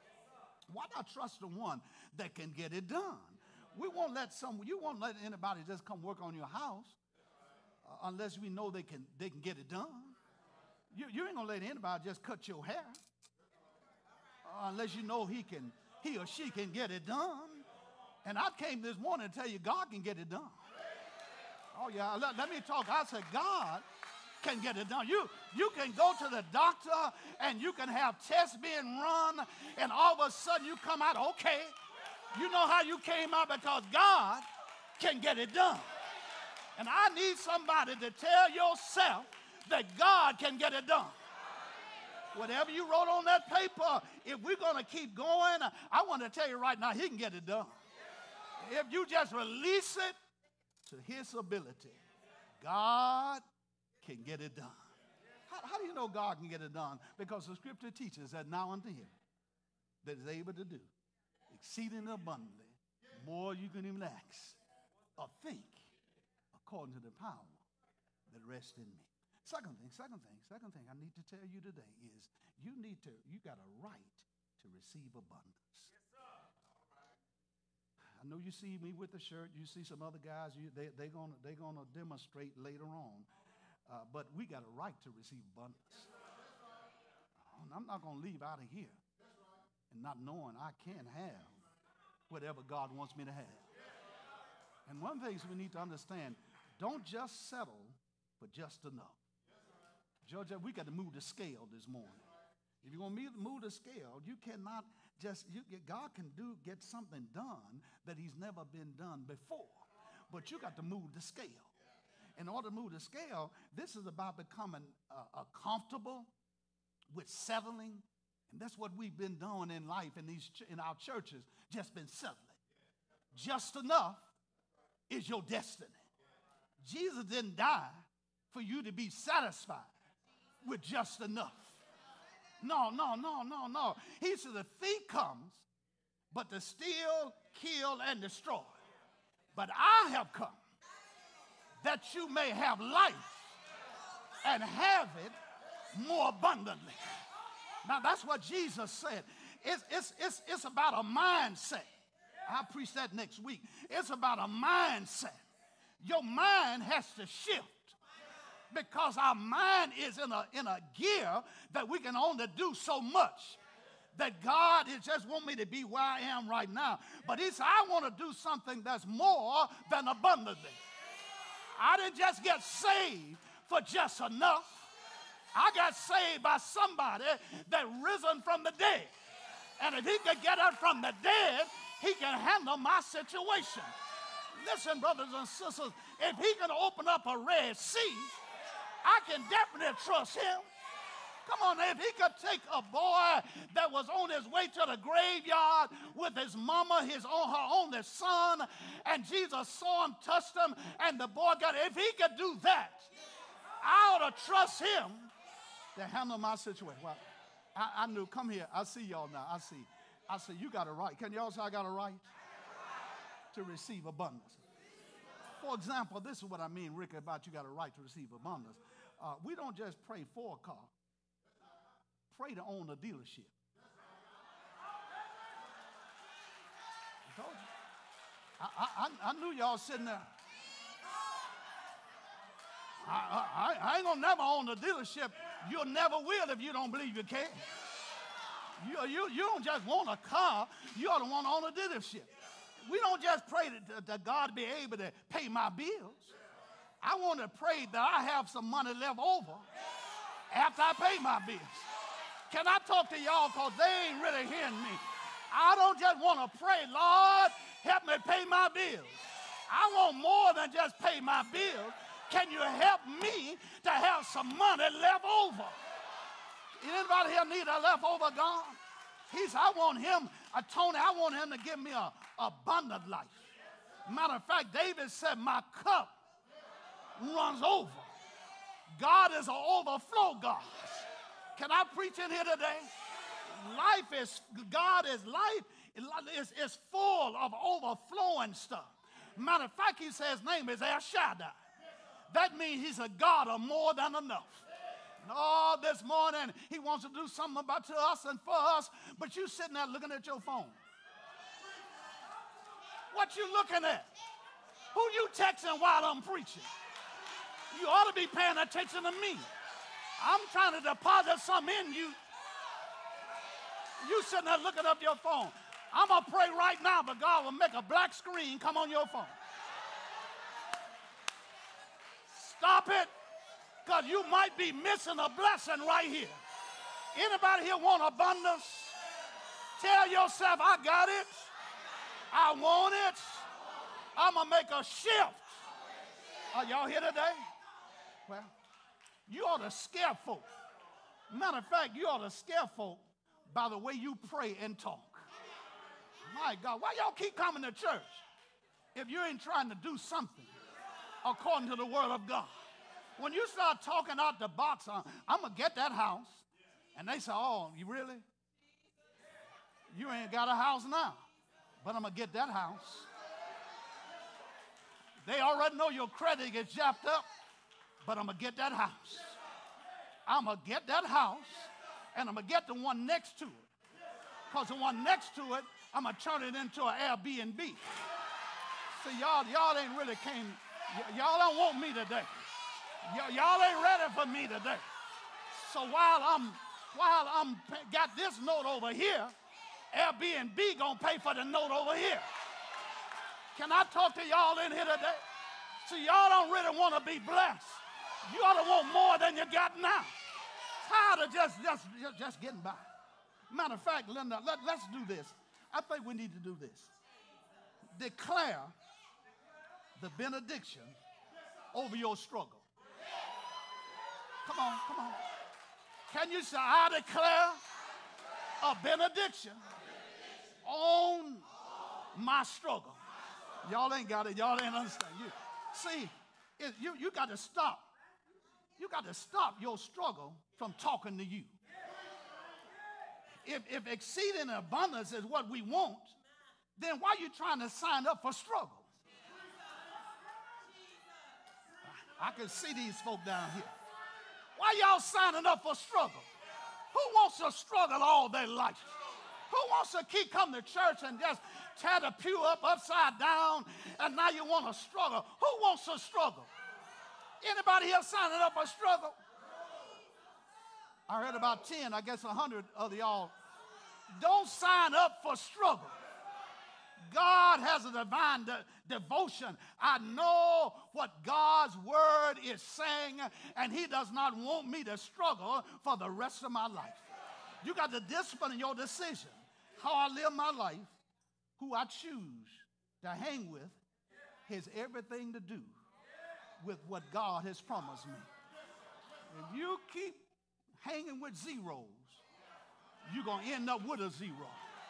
Speaker 6: Why not trust the one that can get it done? You won't let anybody just come work on your house unless we know they can get it done. You ain't gonna let anybody just cut your hair unless you know he or she can get it done. And I came this morning to tell you God can get it done. Oh yeah, let me talk. I said God can get it done. You can go to the doctor and you can have tests being run, and all of a sudden you come out okay. You know how you came out? Because God can get it done. And I need somebody to tell yourself that God can get it done. Whatever you wrote on that paper, if we're going to keep going, I want to tell you right now, he can get it done. If you just release it to his ability, God can get it done. How do you know God can get it done? Because the scripture teaches that now unto him that is able to do exceeding abundantly more you can even ask or think according to the power that rests in me. Second thing I need to tell you today is you got a right to receive abundance. I know you see me with the shirt. You see some other guys. They're gonna demonstrate later on. But we got a right to receive abundance. I'm not gonna leave out of here and not knowing I can have whatever God wants me to have. And one of the things we need to understand: don't just settle for just enough. Georgia, we got to move the scale this morning. If you're going to move the scale, you cannot God can get something done that he's never been done before. But you got to move the scale. In order to move the scale, this is about becoming comfortable with settling. And that's what we've been doing in life in our churches, just been settling. Just enough is your destiny. Jesus didn't die for you to be satisfied with just enough. No. He said the thief comes, but to steal, kill, and destroy. But I have come that you may have life and have it more abundantly. Now that's what Jesus said. It's about a mindset. I'll preach that next week. It's about a mindset. Your mind has to shift. Because our mind is in a gear that we can only do so much. That God is just want me to be where I am right now. But he said, I want to do something that's more than abundantly. I didn't just get saved for just enough. I got saved by somebody that risen from the dead. And if he could get up from the dead, he can handle my situation. Listen, brothers and sisters, if he can open up a Red Sea, I can definitely trust him. Come on, if he could take a boy that was on his way to the graveyard with his mama, her only son, and Jesus saw him, touched him, and the boy got it. If he could do that, I ought to trust him to handle my situation. Well, I knew, come here, I see y'all now, I see, you got a right. Can y'all say I got a right to receive abundance? For example, this is what I mean, Rick, about you got a right to receive abundance. We don't just pray for a car. Pray to own a dealership. I told you. I knew y'all sitting there. I ain't gonna never own a dealership. You'll never will if you don't believe you can. You don't just want a car. You ought to want to own a dealership. We don't just pray that God be able to pay my bills. I want to pray that I have some money left over after I pay my bills. Can I talk to y'all, because they ain't really hearing me? I don't just want to pray, Lord, help me pay my bills. I want more than just pay my bills. Can you help me to have some money left over? Anybody here need a leftover God? He said, I want him, Tony, I want him to give me an abundant life. Matter of fact, David said, my cup runs over. God is an overflow God. Can I preach in here today? God is life is full of overflowing stuff. Matter of fact, he says his name is El Shaddai. That means he's a God of more than enough. And all this morning, he wants to do something about to us and for us, but you sitting there looking at your phone. What you looking at? Who you texting while I'm preaching? You ought to be paying attention to me. I'm trying to deposit something in you. You sitting there looking up your phone. I'm going to pray right now, but God will make a black screen come on your phone. Stop it, because you might be missing a blessing right here. Anybody here want abundance? Tell yourself, I got it. I want it. I'm going to make a shift. Are y'all here today? Well, you ought to scare folk. Matter of fact, you ought to scare folk by the way you pray and talk. My God, why y'all keep coming to church if you ain't trying to do something according to the word of God? When you start talking out the box, I'm going to get that house. And they say, oh, you really? You ain't got a house now, but I'm going to get that house. They already know your credit gets jacked up, but I'm going to get that house. I'm going to get that house, and I'm going to get the one next to it. Because the one next to it, I'm going to turn it into an Airbnb. See, y'all ain't really came, y'all don't want me today. Y'all ain't ready for me today. So while I'm got this note over here, Airbnb going to pay for the note over here. Can I talk to y'all in here today? See, y'all don't really want to be blessed. You ought to want more than you got now. Tired of just getting by. Matter of fact, Linda, let's do this. I think we need to do this. Declare the benediction over your struggle. Come on. Can you say, I declare a benediction on my struggle? Y'all ain't got it. Y'all ain't understand. See, you got to stop. You got to stop your struggle from talking to you. If exceeding abundance is what we want, then why are you trying to sign up for struggle? I can see these folk down here. Why y'all signing up for struggle? Who wants to struggle all their life? Who wants to keep coming to church and just tear the pew up upside down and now you want to struggle? Who wants to struggle? Anybody here signing up for struggle? I heard about 10, I guess 100 of y'all. Don't sign up for struggle. God has a divine devotion. I know what God's word is saying, and he does not want me to struggle for the rest of my life. You got the discipline in your decision. How I live my life, who I choose to hang with, has everything to do with what God has promised me. If you keep hanging with zeros, you're going to end up with a zero.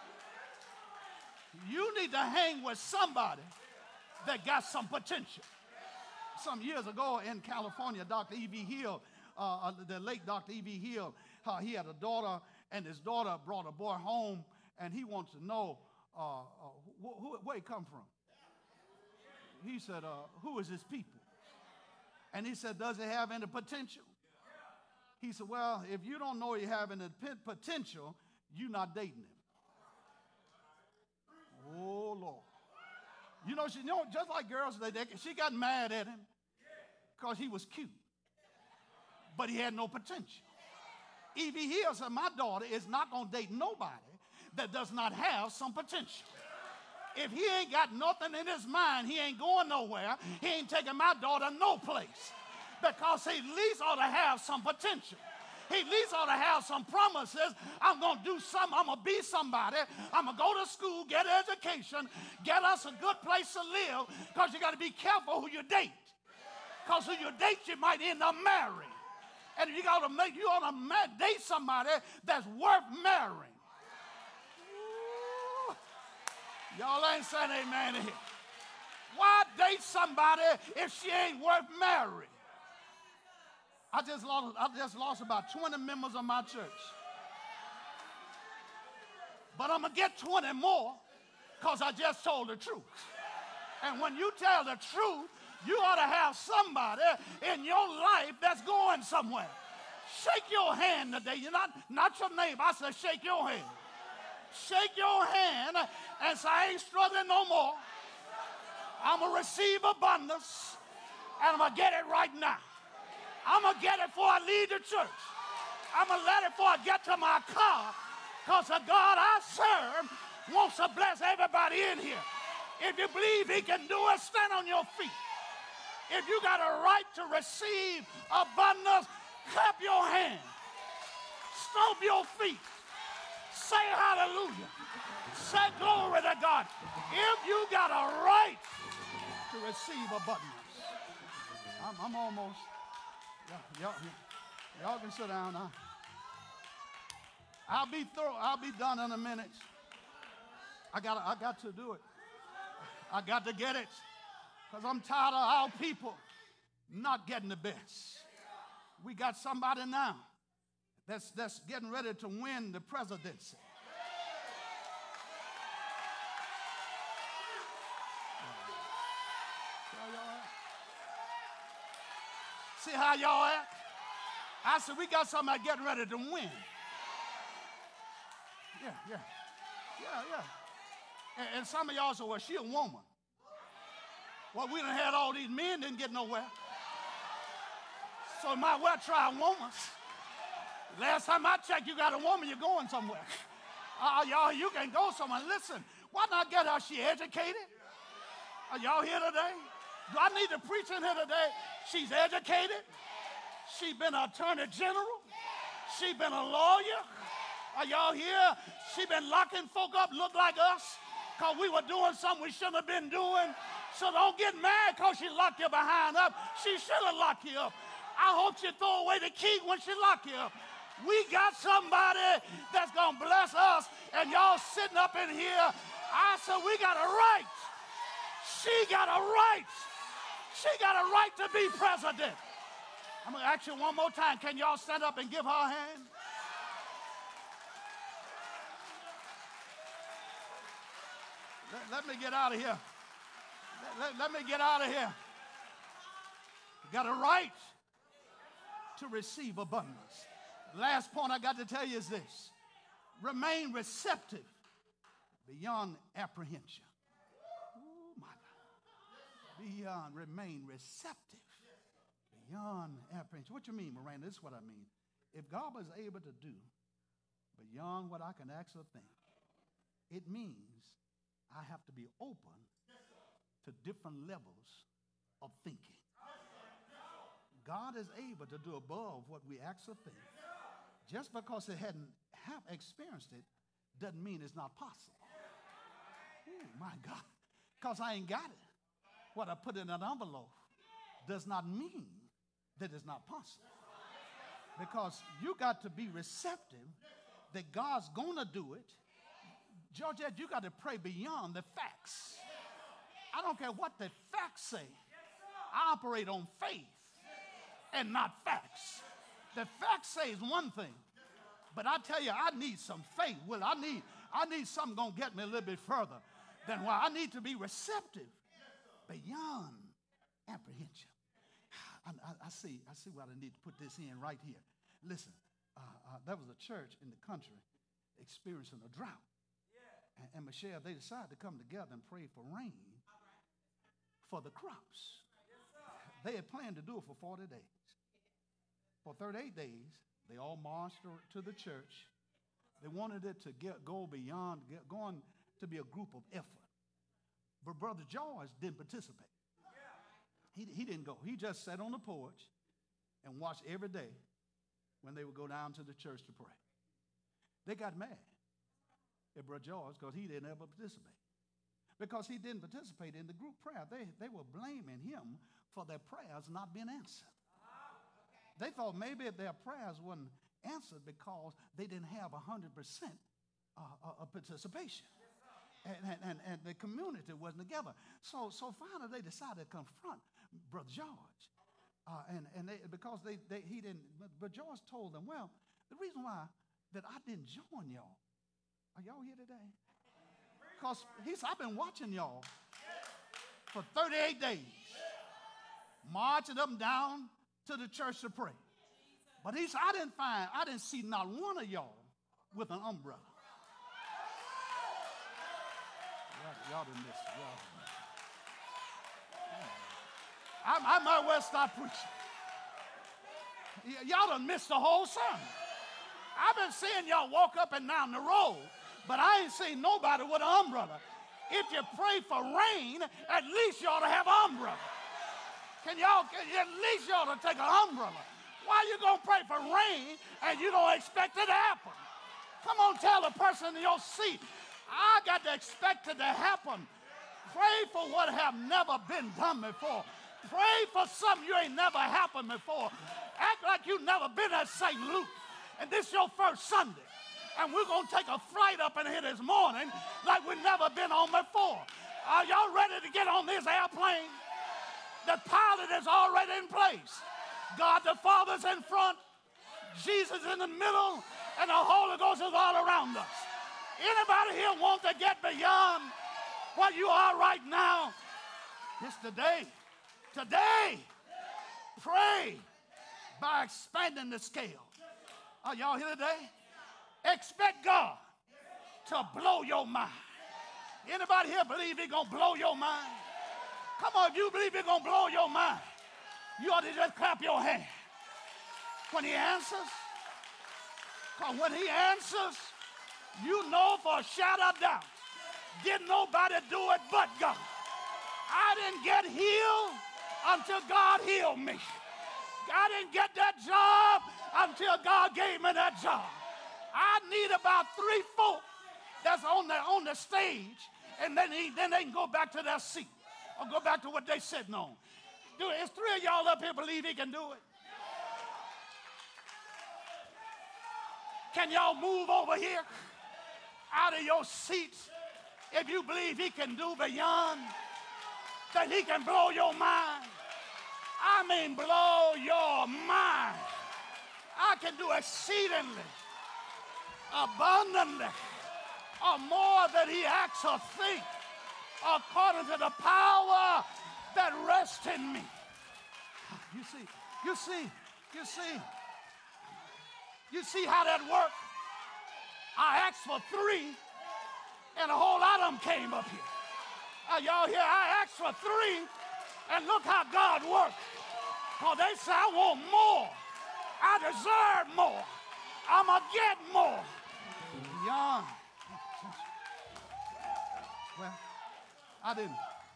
Speaker 6: You need to hang with somebody that got some potential. Some years ago in California, Dr. E.V. Hill, the late Dr. E.V. Hill, he had a daughter, and his daughter brought a boy home, and he wants to know where he come from. He said, who is his people? And he said, does he have any potential? He said, well, if you don't know you have any potential, you're not dating him. Oh, Lord. You know, just like girls today, she got mad at him because he was cute, but he had no potential. E.V. Hill said, my daughter is not going to date nobody that does not have some potential. If he ain't got nothing in his mind, he ain't going nowhere. He ain't taking my daughter no place, because he at least ought to have some potential. He at least ought to have some promises. I'm going to do something. I'm going to be somebody. I'm going to go to school, get an education, get us a good place to live, because you got to be careful who you date. Because who you date, you might end up marrying. And you ought to date somebody that's worth marrying. Ooh. Y'all ain't saying amen here. Why date somebody if she ain't worth marrying? I just lost about 20 members of my church. But I'm going to get 20 more because I just told the truth. And when you tell the truth, you ought to have somebody in your life that's going somewhere. Shake your hand today. You're not your neighbor. I said shake your hand. Shake your hand and say, I ain't struggling no more. I'm going to receive abundance, and I'm going to get it right now. I'm going to get it before I leave the church. I'm going to let it before I get to my car, because the God I serve wants to bless everybody in here. If you believe he can do it, stand on your feet. If you got a right to receive abundance, clap your hands, stomp your feet, say hallelujah, say glory to God. If you got a right to receive abundance, I'm almost, y'all can sit down now. I'll be done in a minute. I got to do it. I got to get it, because I'm tired of our people not getting the best. We got somebody now that's getting ready to win the presidency. See how y'all act? I said, we got somebody getting ready to win. Yeah. And some of y'all say, well, she a woman. Well, we done had all these men, didn't get nowhere. So you might well try a woman. Last time I checked, you got a woman, you're going somewhere. Y'all, you can go somewhere. Listen, why not get her? She educated? Are y'all here today? Do I need to preach in here today? She's educated. She's been an attorney general. She's been a lawyer. Are y'all here? She's been locking folk up, look like us, because we were doing something we shouldn't have been doing. So don't get mad because she locked you behind up. She should have locked you up. I hope she throw away the key when she locked you up. We got somebody that's going to bless us, and y'all sitting up in here. I said, we got a right. She got a right. She got a right to be president. I'm going to ask you one more time. Can y'all stand up and give her a hand? Let me get out of here. Let me get out of here. You got a right to receive abundance. Last point I got to tell you is this. Remain receptive beyond apprehension. Oh, my God. Remain receptive beyond apprehension. What you mean, Moragne? This is what I mean. If God was able to do beyond what I can ask or think, it means I have to be open to different levels of thinking. God is able to do above what we ask or think. Just because it hadn't experienced it doesn't mean it's not possible. Oh, my God. Because I ain't got it. What I put in an envelope does not mean that it's not possible. Because you got to be receptive that God's going to do it. Georgette, you got to pray beyond the facts. I don't care what the facts say. I operate on faith and not facts. The facts say is one thing, but I tell you, I need some faith. Well, I need something going to get me a little bit further than why I need to be receptive beyond apprehension. I see what I need to put this in right here. Listen, there was a church in the country experiencing a drought. And Michelle, they decided to come together and pray for rain for the crops. They had planned to do it for 40 days. For 38 days, they all marched to the church. They wanted it to go beyond, going to be a group of effort. But Brother George didn't participate. He didn't go. He just sat on the porch and watched every day when they would go down to the church to pray. They got mad at Brother George because he didn't ever participate. Because he didn't participate in the group prayer, they were blaming him for their prayers not being answered. They thought maybe their prayers weren't answered because they didn't have 100% of participation. And the community wasn't together. So finally they decided to confront Brother George. Because he didn't, but George told them, well, the reason why that I didn't join y'all, are y'all here today? Because he said, I've been watching y'all for 38 days, marching up and down to the church to pray. But he said, I didn't see not one of y'all with an umbrella. Y'all didn't miss it. I might well stop preaching. Y'all done missed the whole sermon. I've been seeing y'all walk up and down the road, but I ain't seen nobody with an umbrella. If you pray for rain, at least you ought to have an umbrella. At least you ought to take an umbrella. Why you going to pray for rain and you don't expect it to happen? Come on, tell the person in your seat, I got to expect it to happen. Pray for what have never been done before. Pray for something you ain't never happened before. Act like you never been at St. Luke. And this is your first Sunday. And we're going to take a flight up in here this morning like we've never been on before. Are y'all ready to get on this airplane? The pilot is already in place. God the Father's in front. Jesus in the middle. And the Holy Ghost is all around us. Anybody here want to get beyond what you are right now? It's today. Today, pray by expanding the scale. Are y'all here today? Expect God to blow your mind. Anybody here believe He's going to blow your mind? Come on, if you believe He's going to blow your mind, you ought to just clap your hand. When He answers, because when He answers, you know for a shadow of doubt, didn't nobody do it but God. I didn't get healed until God healed me. I didn't get that job until God gave me that job. I need about 3 folk that's on the stage, and then they can go back to their seat or go back to what they sitting on. Is 3 of y'all up here believe He can do it? Can y'all move over here out of your seats if you believe He can do beyond, that He can blow your mind? I mean blow your mind. I can do exceedingly, abundantly, or more than He acts or think, according to the power that rests in me. You see how that worked? I asked for 3, and a whole lot of them came up here. Are y'all here? I asked for 3, and look how God worked. Because they say, I want more. I deserve more. I'm going to get more. Beyond. Well, I didn't.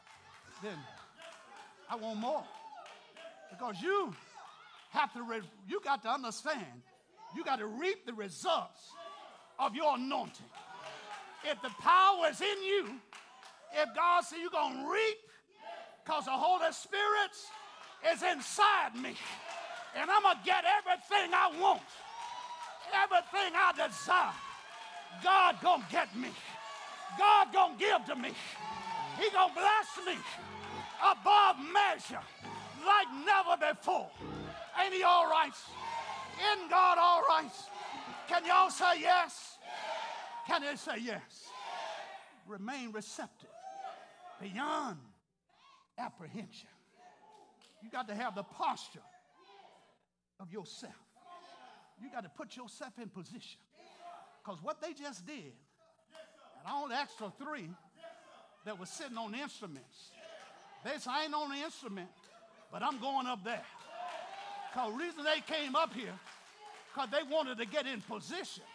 Speaker 6: I want more. Because you have to, you got to understand, you got to reap the results of your anointing. If the power is in you, if God says you're going to reap, because the Holy Spirit is inside me.
Speaker 7: and I'm going to get everything I want, everything I desire. God going to get me. God going to give to me. He going to bless me above measure like never before. Ain't he all right? Isn't God all right? Can y'all say yes? Can they say yes? Remain receptive beyond apprehension. You got to have the posture of yourself. You got to put yourself in position. Because what they just did, and all the extra three that was sitting on the instruments, they said, I ain't on the instrument, but I'm going up there. Because the reason they came up here, because they wanted to get in position.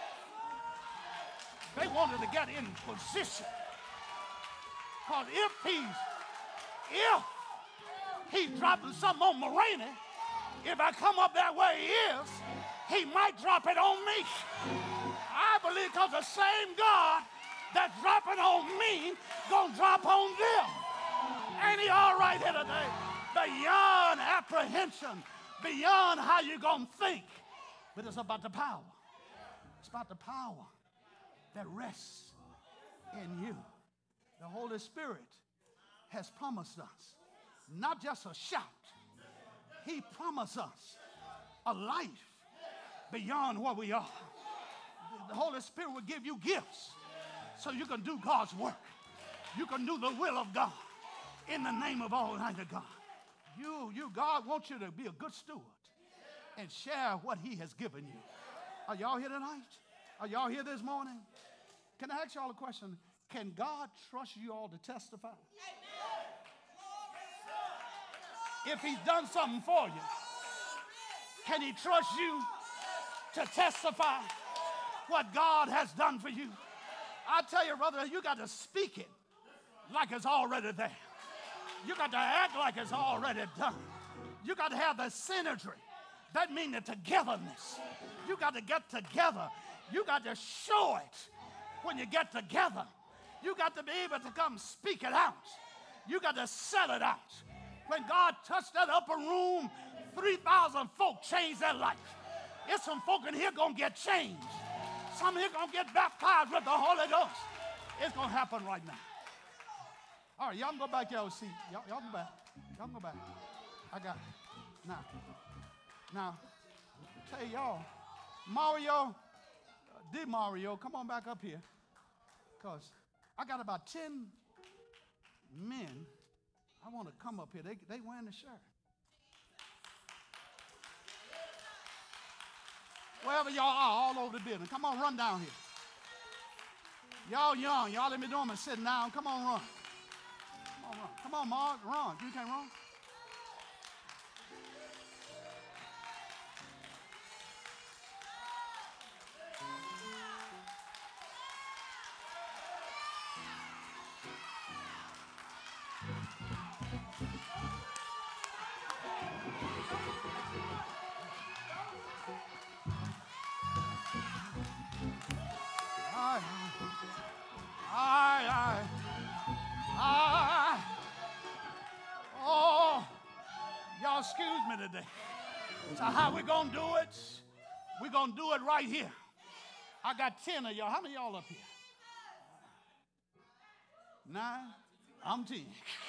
Speaker 7: They wanted to get in position. Because if he's dropping something on Moragne, if I come up that way he is, he might drop it on me. I believe because the same God that's dropping on me gonna drop on them. Ain't he all right here today? Beyond apprehension, beyond how you gonna think. But it's about the power. It's about the power that rests in you. The Holy Spirit has promised us not just a shout. He promised us a life beyond where we are. The Holy Spirit will give you gifts so you can do God's work. You can do the will of God in the name of Almighty God. God wants you to be a good steward and share what he has given you. Are y'all here tonight? Are y'all here this morning? Can I ask y'all a question? Can God trust you all to testify? If he's done something for you, can he trust you to testify what God has done for you? I tell you, brother, you got to speak it like it's already there. You got to act like it's already done. You got to have the synergy. That means the togetherness. You got to get together. You got to show it when you get together. You got to be able to come speak it out. You got to sell it out. When God touched that upper room, 3,000 folk changed their life. There's some folk in here going to get changed. Some here going to get baptized with the Holy Ghost. It's going to happen right now. All right, y'all can go back to your seat. Y'all go back. Y'all go back. I got it. Now, tell y'all, Mario, Mario, come on back up here. Because I got about 10 men I want to come up here. They wearing the shirt. Wherever y'all are, all over the building. Come on, run down here. Y'all young. Y'all let me do them and sit down. Come on, run. Come on, run. Come on, Mark, run. You can't run. Oh, y'all excuse me today. So how we gonna do it? We gonna do it right here. I got 10 of y'all. How many of y'all up here? 9? I'm 10.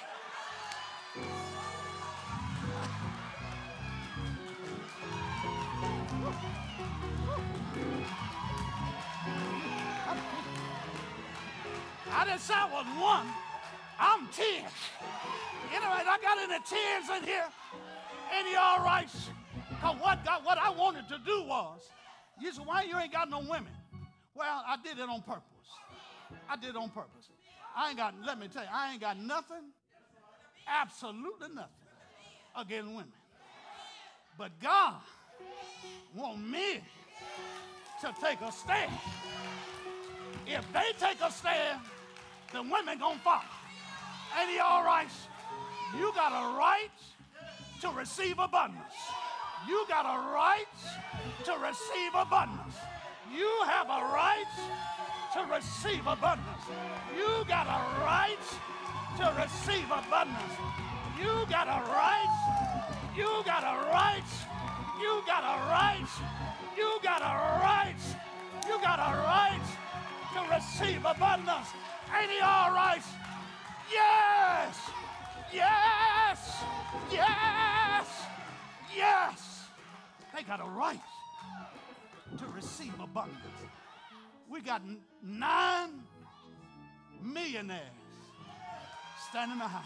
Speaker 7: I didn't say I was 1. I'm 10. Anyway, I got any 10s in here. Any all right? Because what I wanted to do was, you said, why you ain't got no women? Well, I did it on purpose. I did it on purpose. Let me tell you, I ain't got nothing, absolutely nothing against women. But God wants me to take a stand. If they take a stand, the women gonna follow. Ain't he all right? You got a right to receive abundance. You got a right to receive abundance. You have a right to receive abundance. You got a right to receive abundance. You got a right. You got a right You got a right. You got a right. You got a right to receive abundance. Ain't he all right? Yes. Yes. Yes. Yes. They got a right to receive abundance. We got 9 millionaires standing behind.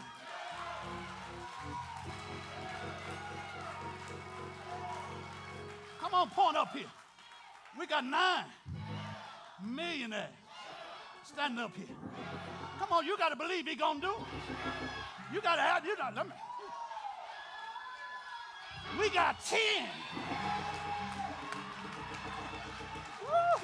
Speaker 7: Come on, point up here. We got 9 millionaires standing up here. Come on, you got to believe he's going to do it. You got to have, you know, let me. We got 10. Woo.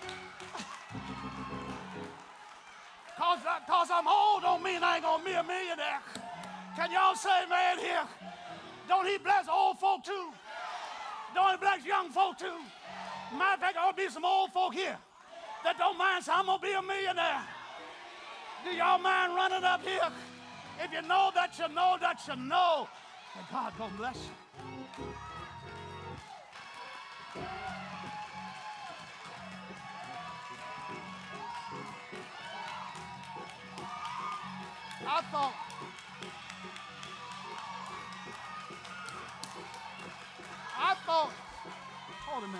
Speaker 7: Cause I'm old don't mean I ain't gonna be a millionaire. Can y'all say amen here? Don't he bless old folk too? Don't he bless young folk too? Matter of fact, there ought to be some old folk here that don't mind saying, I'm gonna be a millionaire. Do y'all mind running up here? If you know that you know that you know that God gonna bless you. Hold a minute.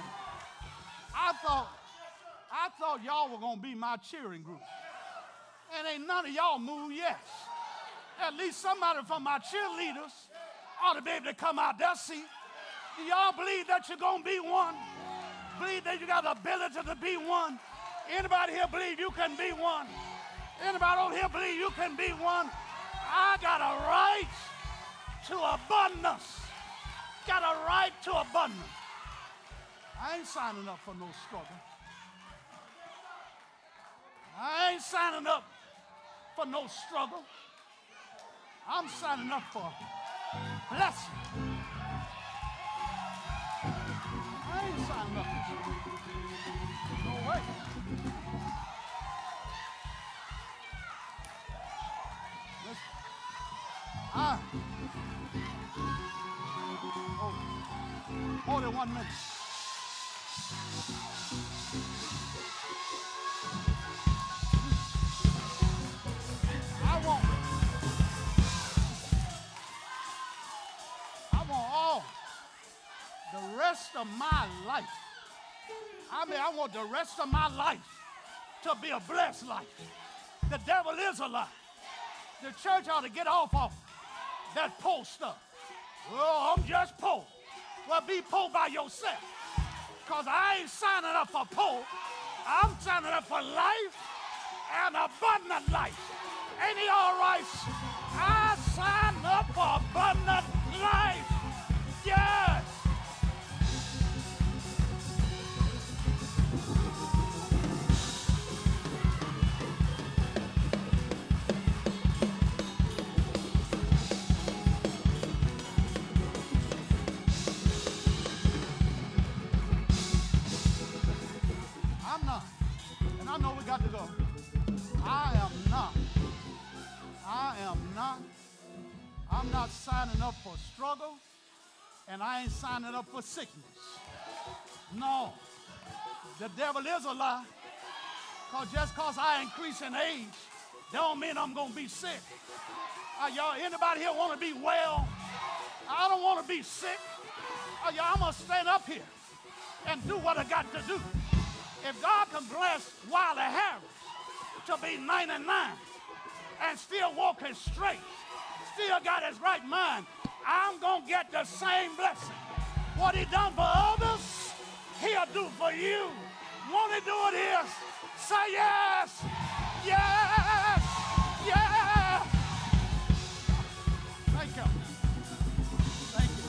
Speaker 7: I thought y'all were going to be my cheering group. And ain't none of y'all moved yet. At least somebody from my cheerleaders ought to be able to come out there, see. Do y'all believe that you're going to be one? Believe that you got the ability to be one? Anybody here believe you can be one? Anybody over here believe you can be one? I got a right to abundance. Got a right to abundance. I ain't signing up for no struggle. I ain't signing up for no struggle. I'm signing up for blessing. I ain't signing up for struggle. No way. Hold it 1 minute. I want all the rest of my life. I want the rest of my life to be a blessed life. The devil is a lie. The church ought to get off of that poor stuff. Oh, I'm just poor. Well, be poor by yourself. Because I ain't signing up for poor. I'm signing up for life and abundant life. Ain't he all right? I signed up for abundant life. Yes. I know we got to go. I'm not signing up for struggle, and I ain't signing up for sickness. No. The devil is a lie. Because just because I increase in age, don't mean I'm going to be sick. Y'all, anybody here want to be well? I don't want to be sick. Y'all, I'm going to stand up here and do what I got to do. If God can bless Wiley Harris to be 99 and still walking straight, still got his right mind, I'm going to get the same blessing. What he done for others, he'll do for you. Won't he do it here? Say yes, yes, yes. Thank you. Thank you.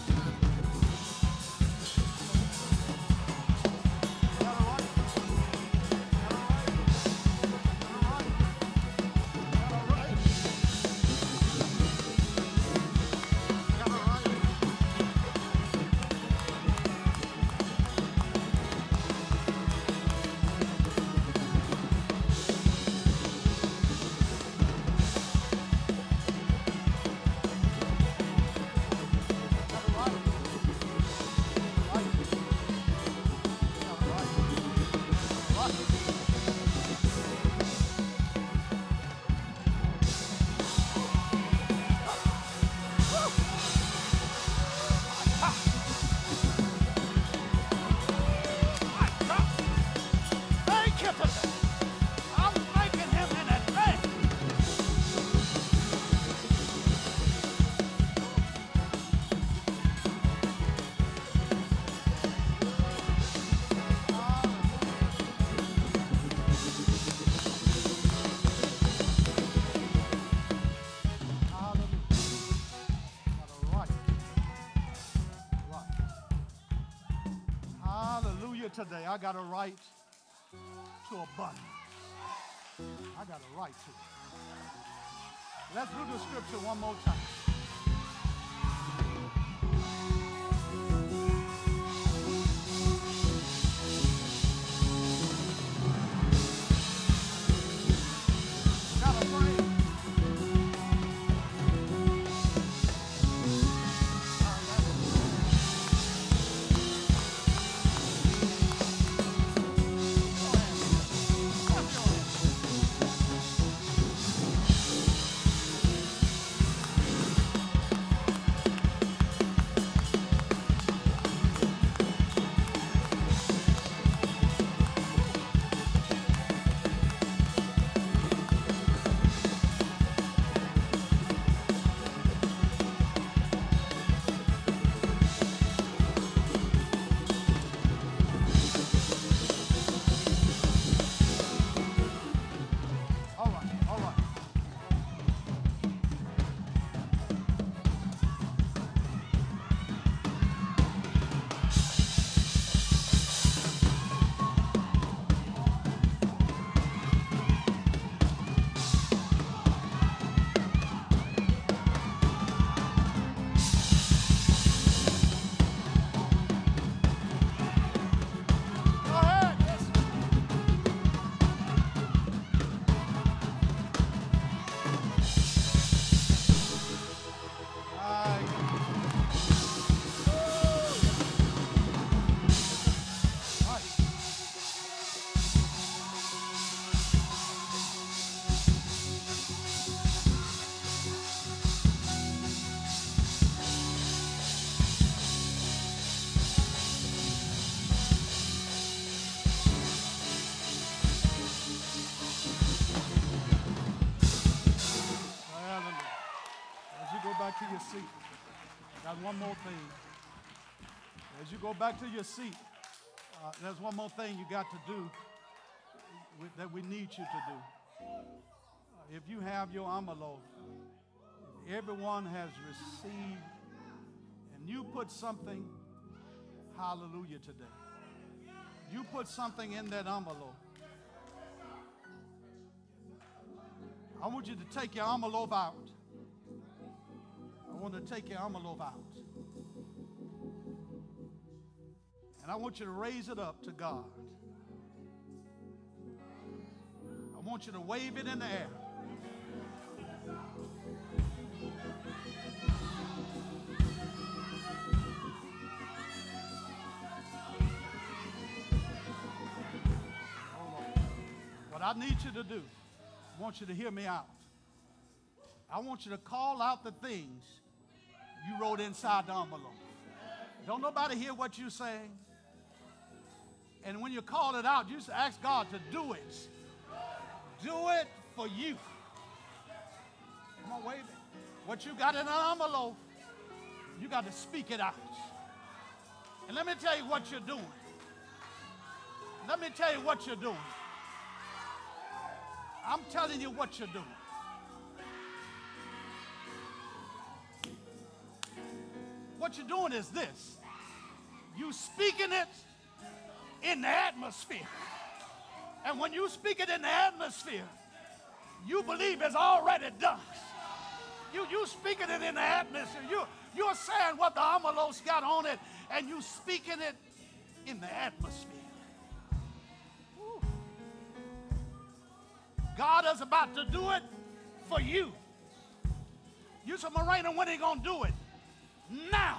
Speaker 6: today. I got a right to abundance. I got a right to it. Let's do the scripture one more time. Gotta pray. Back to your seat. Got one more thing. As you go back to your seat, there's one more thing you got to do that we need you to do. If you have your envelope, everyone has received, and you put something, hallelujah, today. You put something in that envelope. I want you to take your envelope out. I want to take your envelope out. And I want you to raise it up to God. I want you to wave it in the air. Hold on. What I need you to do, I want you to hear me out. I want you to call out the things you wrote inside the envelope. Don't nobody hear what you're saying. And when you call it out, you just ask God to do it. Do it for you. Come on, wave it. What you got in an envelope, you got to speak it out. And let me tell you what you're doing. Let me tell you what you're doing. I'm telling you what you're doing. What you're doing is this. You speaking it in the atmosphere. And when you speak it in the atmosphere, you believe it's already done. You speaking it in the atmosphere. You're saying what the envelope's got on it, and you speaking it in the atmosphere. Woo. God is about to do it for you. You said, Moragne, when are you going to do it? Now.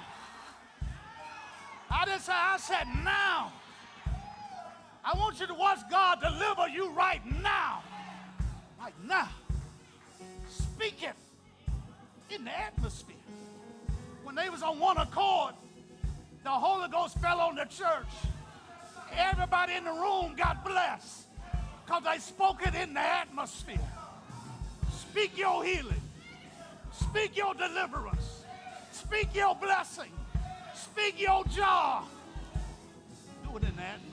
Speaker 6: I didn't say, I said now. I want you to watch God deliver you right now. Right now. Speak it in the atmosphere. When they was on one accord, the Holy Ghost fell on the church. Everybody in the room got blessed because they spoke it in the atmosphere. Speak your healing. Speak your deliverance. Speak your blessing. Speak your job. Do it in the atmosphere.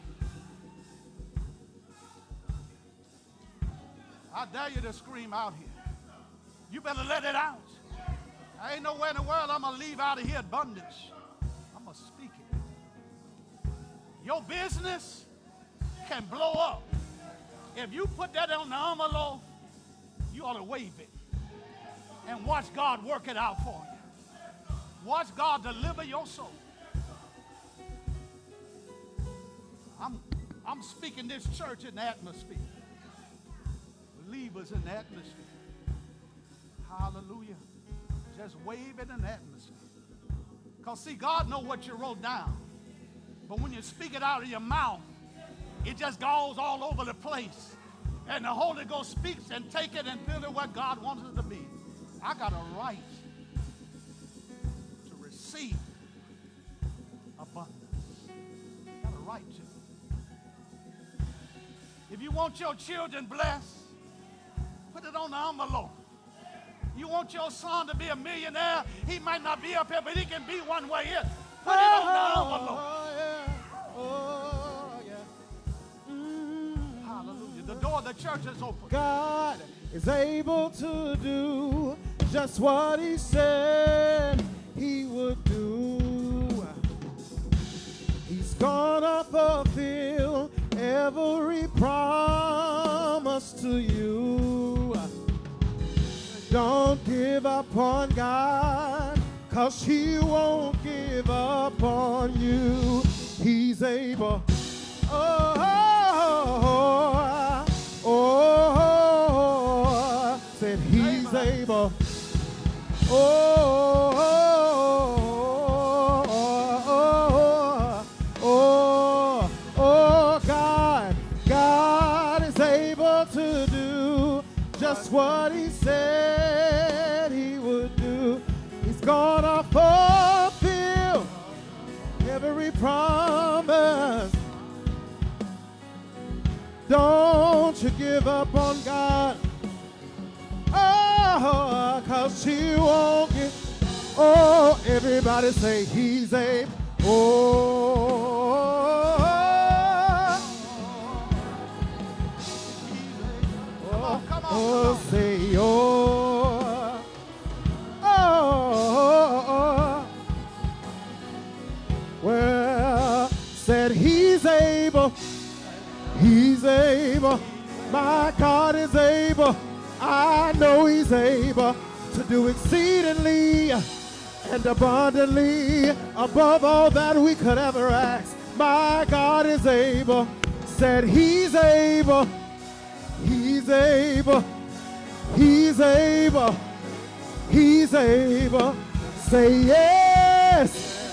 Speaker 6: I dare you to scream out here. You better let it out. I ain't nowhere in the world I'm going to leave out of here bondage. I'm going to speak it.
Speaker 7: Your business can blow up. If you put that on the envelope, you ought to wave it and watch God work it out for you. Watch God deliver your soul. I'm speaking this church in the atmosphere. Believers in the atmosphere. Hallelujah. Just wave it in the atmosphere. Because see, God knows what you wrote down. But when you speak it out of your mouth, it just goes all over the place. And the Holy Ghost speaks and take it and fill it what God wants it to be. I got a right to receive abundance. I got a right to. If you want your children blessed, put it on the envelope. You want your son to be a millionaire, he might not be up here, but he can be one way here. Put it on the envelope. Hallelujah. The door of the church is open.
Speaker 1: God is able to do just what he said he would do. He's gonna fulfill every promise to you. Don't give up on God, 'cause he won't give up on you. He's able. Oh, oh, oh, oh, said he's able. Oh, oh, oh, oh, oh, God is able to do just what he said he would do. He's gonna fulfill every promise. Don't you give up on God. Oh, 'cause he won't give. Oh, everybody say he's able. Oh,
Speaker 7: Come on.
Speaker 1: oh, say oh, oh, well, said he's able. He's able. My God is able. I know he's able to do exceedingly and abundantly above all that we could ever ask. My God is able. Said he's able. He's able. He's able. He's able. Say yes.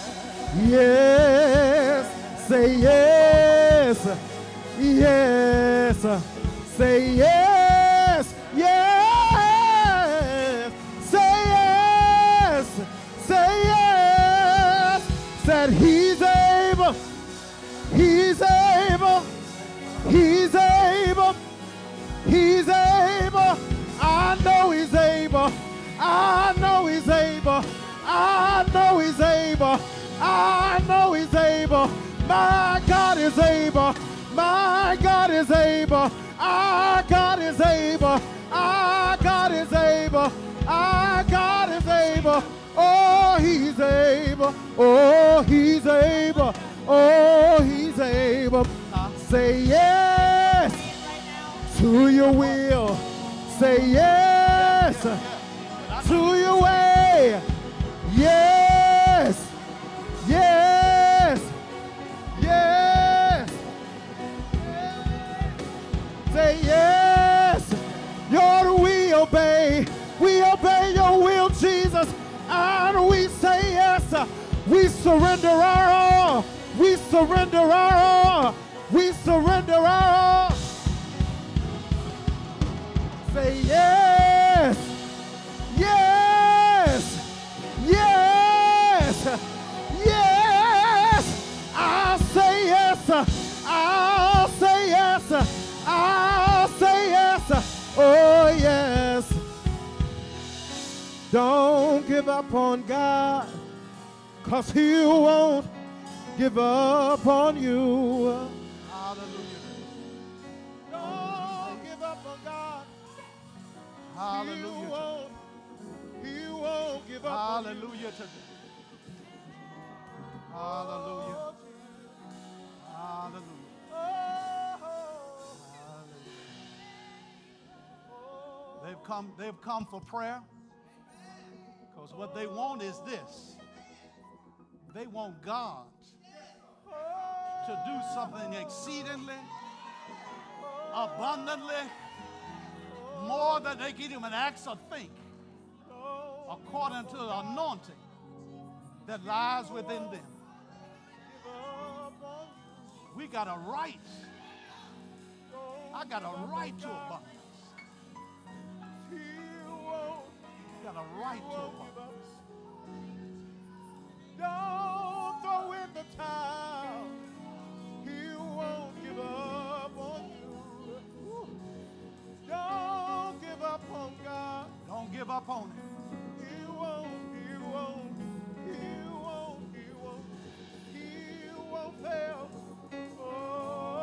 Speaker 1: Yes. Say yes. Yes. Say yes. Yes. Say yes. Say yes. Said he's able. He's able. He's able. He's able. I know he's able. I know he's able. I know he's able. I know he's able. My God is able. My God is able. Our God is able. Our God is able. Our God is able. Oh, he's able. Oh, he's able. Oh, he's able. Say yes to your will. Say yes to your way. Yes. Yes. Yes. Say yes. Lord, we obey. We obey your will, Jesus. And we say yes. We surrender our all. We surrender our all. We surrender our all. Say yes. Yes. Yes. Yes. I'll say yes. I'll say yes. I'll say yes. Oh, yes. Don't give up on God, 'cause he won't give up on you.
Speaker 7: Hallelujah.
Speaker 1: Don't give up on God.
Speaker 7: Hallelujah.
Speaker 1: He won't give up on you.
Speaker 7: Hallelujah today. Hallelujah.
Speaker 6: They've come for prayer. Because what they want is this. They want God to do something exceedingly, abundantly, more than they can even ask or think, according to the anointing that lies within them. We got a right. I got a right to abundance. Got a right to abundance.
Speaker 1: Don't throw in the towel. He won't give up on you. Don't give up on God.
Speaker 6: Don't give up on Him.
Speaker 1: He won't, he won't, he won't, he won't, he won't fail. Oh,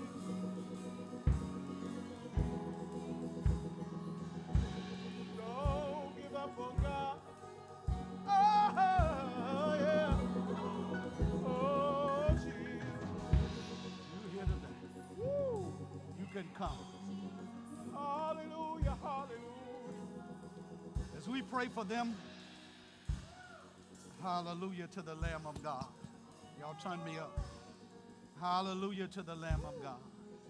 Speaker 1: don't give up on God. Oh, yeah. Oh, Jesus.
Speaker 6: You here today.
Speaker 1: Woo.
Speaker 6: You can come.
Speaker 1: Hallelujah, hallelujah.
Speaker 6: As we pray for them, hallelujah to the Lamb of God. Y'all turn me up. Hallelujah to the Lamb of God.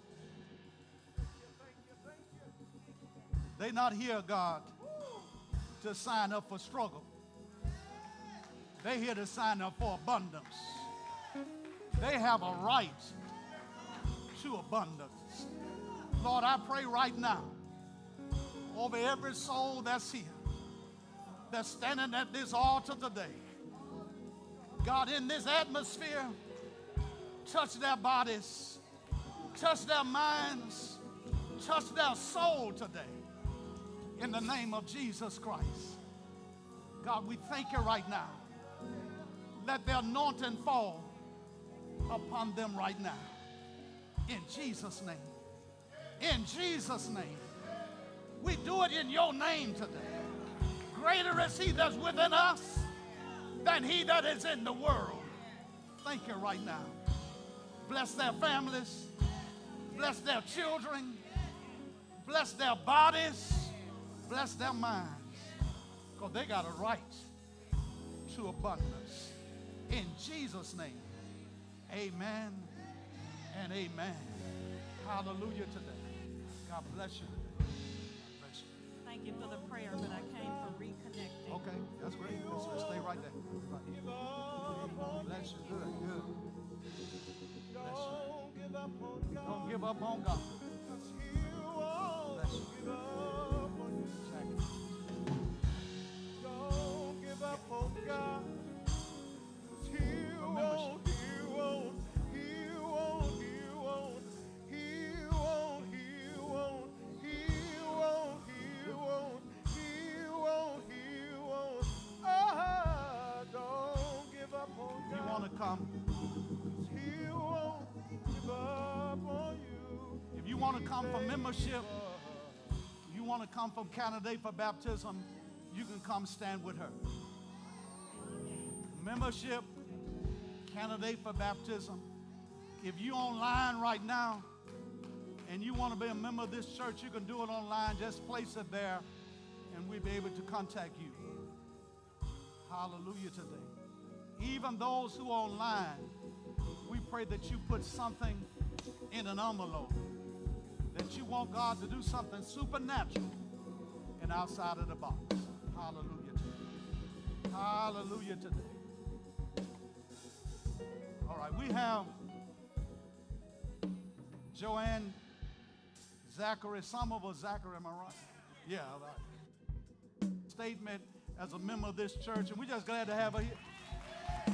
Speaker 6: They not here, God, to sign up for struggle. They here to sign up for abundance. They have a right to abundance. Lord, I pray right now over every soul that's here, that's standing at this altar today. God, in this atmosphere, touch their bodies, touch their minds, touch their soul today. In the name of Jesus Christ. God, we thank you right now. Let the anointing fall upon them right now. In Jesus' name. In Jesus' name. We do it in your name today. Greater is he that's within us than he that is in the world. Thank you right now. Bless their families. Bless their children. Bless their bodies. Bless their minds. Because they got a right to abundance. In Jesus' name. Amen and amen. Hallelujah today. God bless you. God bless you.
Speaker 8: Thank you for the prayer, but I came for reconnecting.
Speaker 6: Okay, that's great. Let's stay right there. Right. Bless you. Good, good. Bless you. Don't give up on God. Bless you. Check it.
Speaker 1: Don't give up on God. He won't, he won't, he won't, he won't, he won't, he won't, he won't, he won't, he won't, he won't. Ah, don't give up on God.
Speaker 6: You want to come?
Speaker 1: He won't give up on you.
Speaker 6: If you want to come for membership, you want to come from candidate for baptism, you can come stand with her. Membership, candidate for baptism. If you're online right now and you want to be a member of this church, you can do it online. Just place it there and we'll be able to contact you. Hallelujah today. Even those who are online, we pray that you put something in an envelope, that you want God to do something supernatural and outside of the box. Hallelujah today. Hallelujah today. All right, we have Joanne Zachary, some of us Zachary, am I right? Yeah, all right. Statement as a member of this church, and we're just glad to have her here.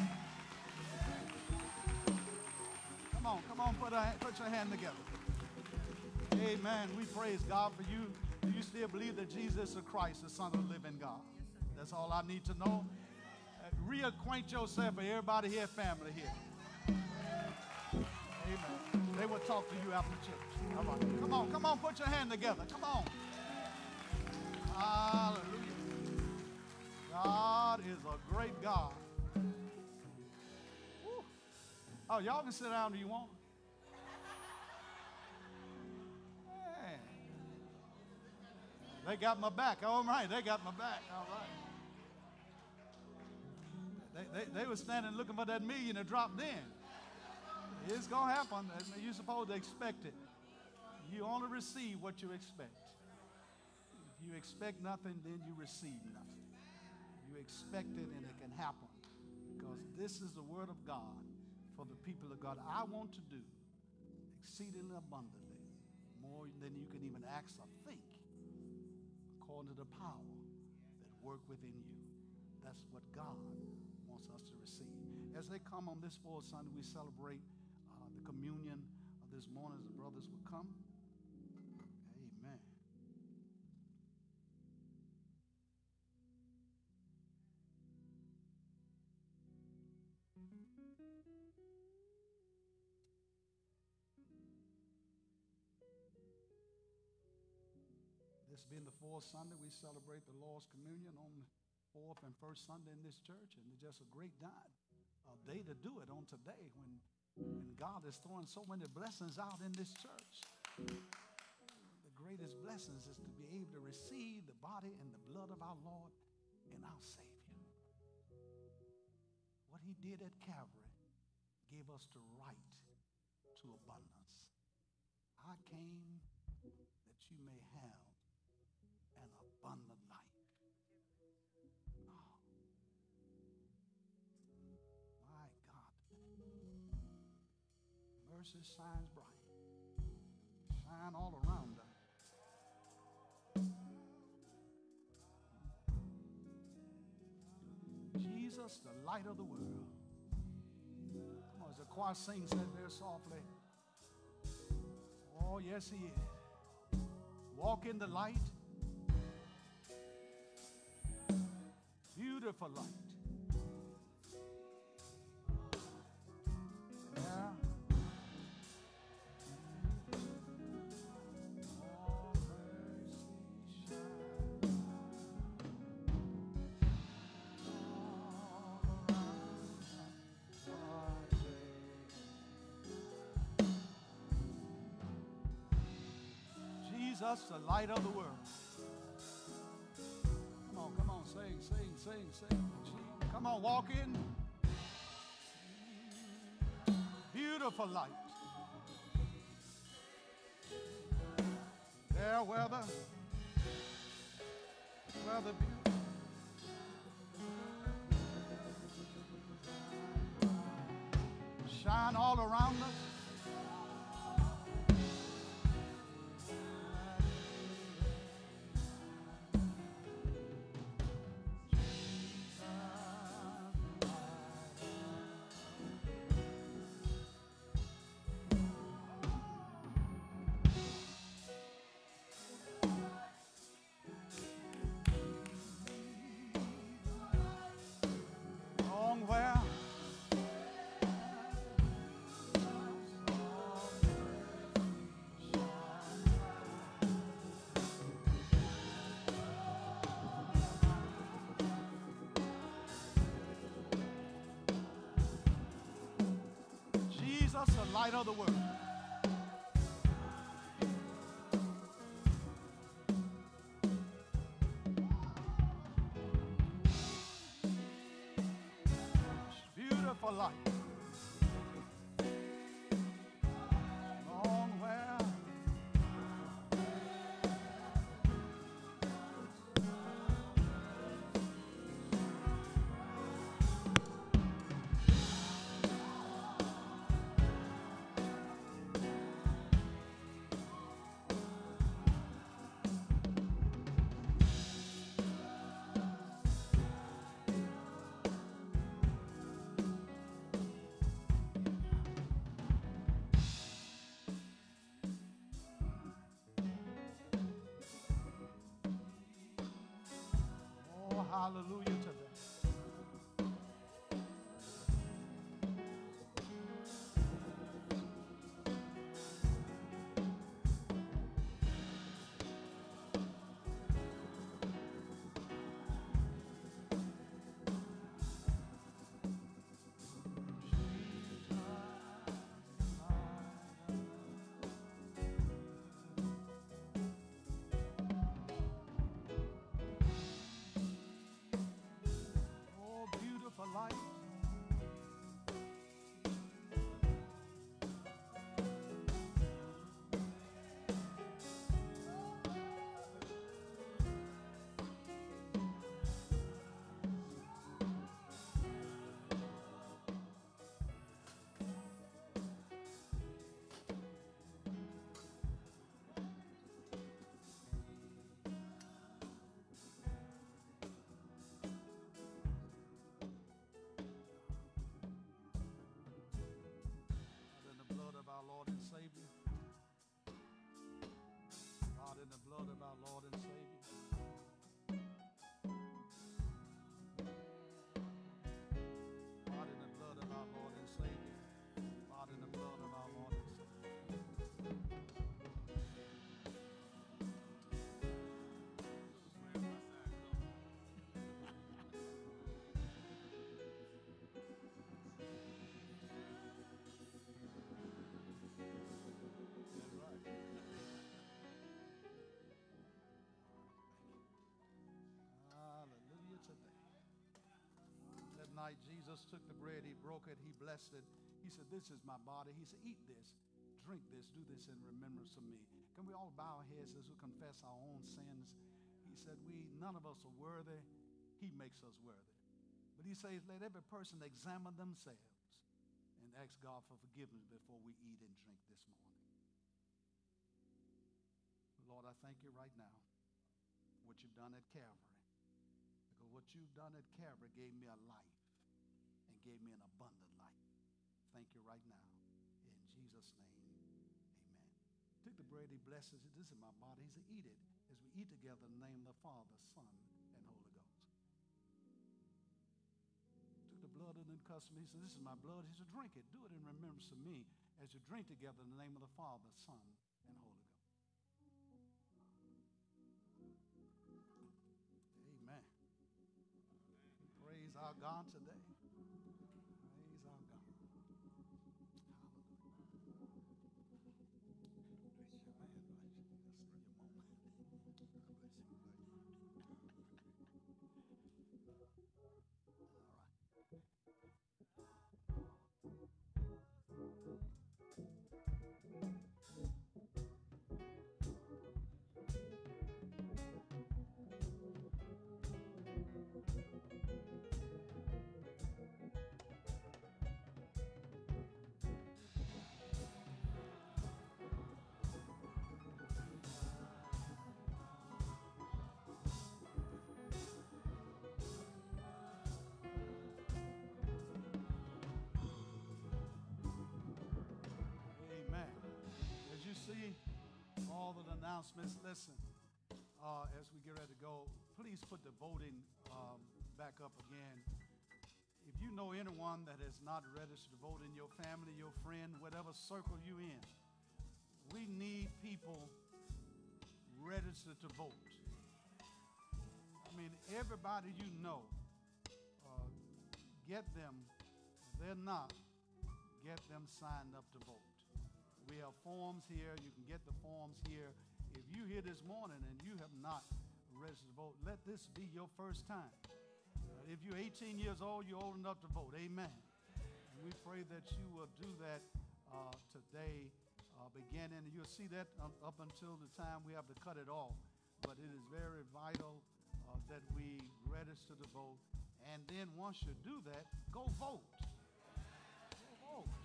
Speaker 6: Come on, put your hand together. Amen. We praise God for you. Do you still believe that Jesus is Christ, the Son of the living God? That's all I need to know. Reacquaint yourself with everybody here, family here. Amen. They will talk to you after church. All right. Come on, put your hand together. Come on. Hallelujah. God is a great God. Woo. Oh, y'all can sit down if you want. Man. They got my back. All right, they got my back. All right. They were standing looking for that million that dropped in. It's going to happen. You're supposed to expect it. You only receive what you expect. If you expect nothing, then you receive nothing. You expect it and it can happen. Because this is the word of God for the people of God. I want to do exceedingly abundantly, more than you can even ask or think, according to the power that work within you. That's what God wants us to receive. As they come on this fourth Sunday, we celebrate the communion of this morning as the brothers will come. Amen. This being the fourth Sunday, we celebrate the Lord's Communion on the fourth and first Sunday in this church, and it's just a great day to do it on today when God is throwing so many blessings out in this church. The greatest blessings is to be able to receive the body and the blood of our Lord and our Savior. What he did at Calvary gave us the right to abundance. I came that you may have an abundant life. Oh, my God. Mercy shines bright. Shine all around us. Jesus, the light of the world. Come on, as the choir sings that very softly. Oh, yes, he is. Walk in the light. Beautiful light. Yeah. Jesus, the light of the world. Come on, sing. Come on, walk in. Beautiful light. There where the beautiful. Shine all around us. Jesus, the light of the world. Beautiful light. Long where hallelujah to them. blood of our Lord and Savior. Body in the blood of our Lord and Savior. Body in the blood of our Lord and Savior. Hallelujah today. That night Jesus took the bread, he broke it, he blessed it. He said, this is my body. He said, eat this, drink this, do this in remembrance of me. Can we all bow our heads as we confess our own sins? He said, none of us are worthy. He makes us worthy. But he says, let every person examine themselves and ask God for forgiveness before we eat and drink this morning. Lord, I thank you right now for what you've done at Calvary. Because what you've done at Calvary gave me a life and gave me an abundant life. Thank you right now. In Jesus' name, amen. Took the bread, he blesses it. This is my body. He said, eat it as we eat together in the name of the Father, Son, and Holy Ghost. Took the blood and then cussed me. He said, this is my blood. He said, drink it. Do it in remembrance of me as you drink together in the name of the Father, Son, and Holy Ghost. Amen. Praise our God today. Praise our God. Amen. As you see all the announcements, listen, as we get ready to go, please put the voting back up again. If you know anyone that is not registered to vote in your family, your friend, whatever circle you in, we need people registered to vote. I mean, everybody you know, get them. If they're not, get them signed up to vote. We have forms here. You can get the forms here. If you're here this morning and you have not registered to vote, let this be your first time. If you're 18 years old, you're old enough to vote. Amen. And we pray that you will do that today, beginning. And you'll see that up until the time we have to cut it off. But it is very vital that we register to vote. And then once you do that, go vote. Go vote.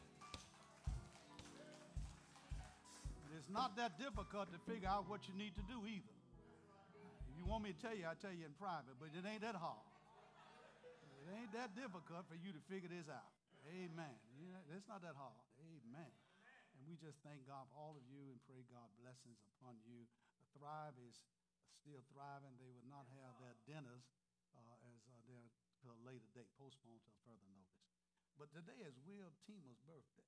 Speaker 6: It's not that difficult to figure out what you need to do either. If you want me to tell you, I'll tell you in private, but it ain't that hard. It ain't that difficult for you to figure this out. Amen. It's not that hard. Amen. And we just thank God for all of you and pray God blessings upon you. The Thrive is still thriving. They will not have their dinners as they're to a later date, postponed to a further notice. But today is Will Tima's birthday.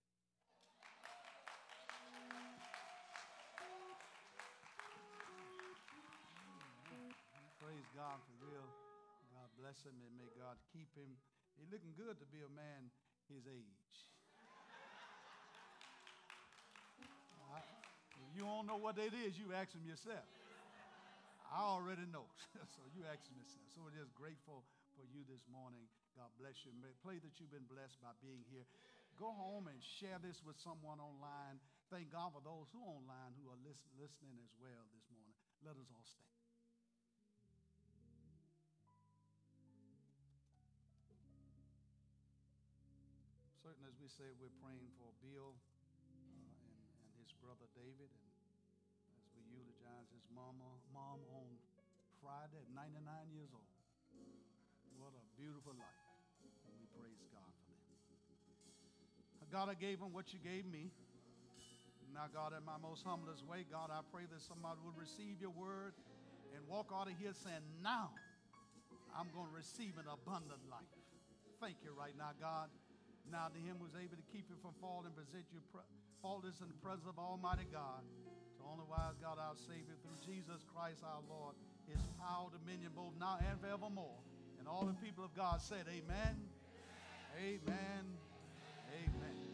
Speaker 6: Praise God for Will. God bless him and may God keep him. He's looking good to be a man his age. If you don't know what that is, you ask him yourself. I already know, so you ask him yourself. So we're just grateful for you this morning. God bless you. Pray that you've been blessed by being here. Go home and share this with someone online. Thank God for those who are online who are listening as well this morning. Let us all stand. Certainly, as we say, we're praying for Bill and his brother David, and as we eulogize his mom on Friday at 99 years old. What a beautiful life. And we praise God for them. God, I gave them what you gave me. Now, God, in my most humblest way, God, I pray that somebody would receive your word and walk out of here saying, now I'm going to receive an abundant life. Thank you right now, God. Now to him who's able to keep you from falling, present you faultless in the presence of Almighty God. To only wise God, our Savior, through Jesus Christ our Lord, his power, dominion, both now and forevermore. And all the people of God said, amen, amen, amen.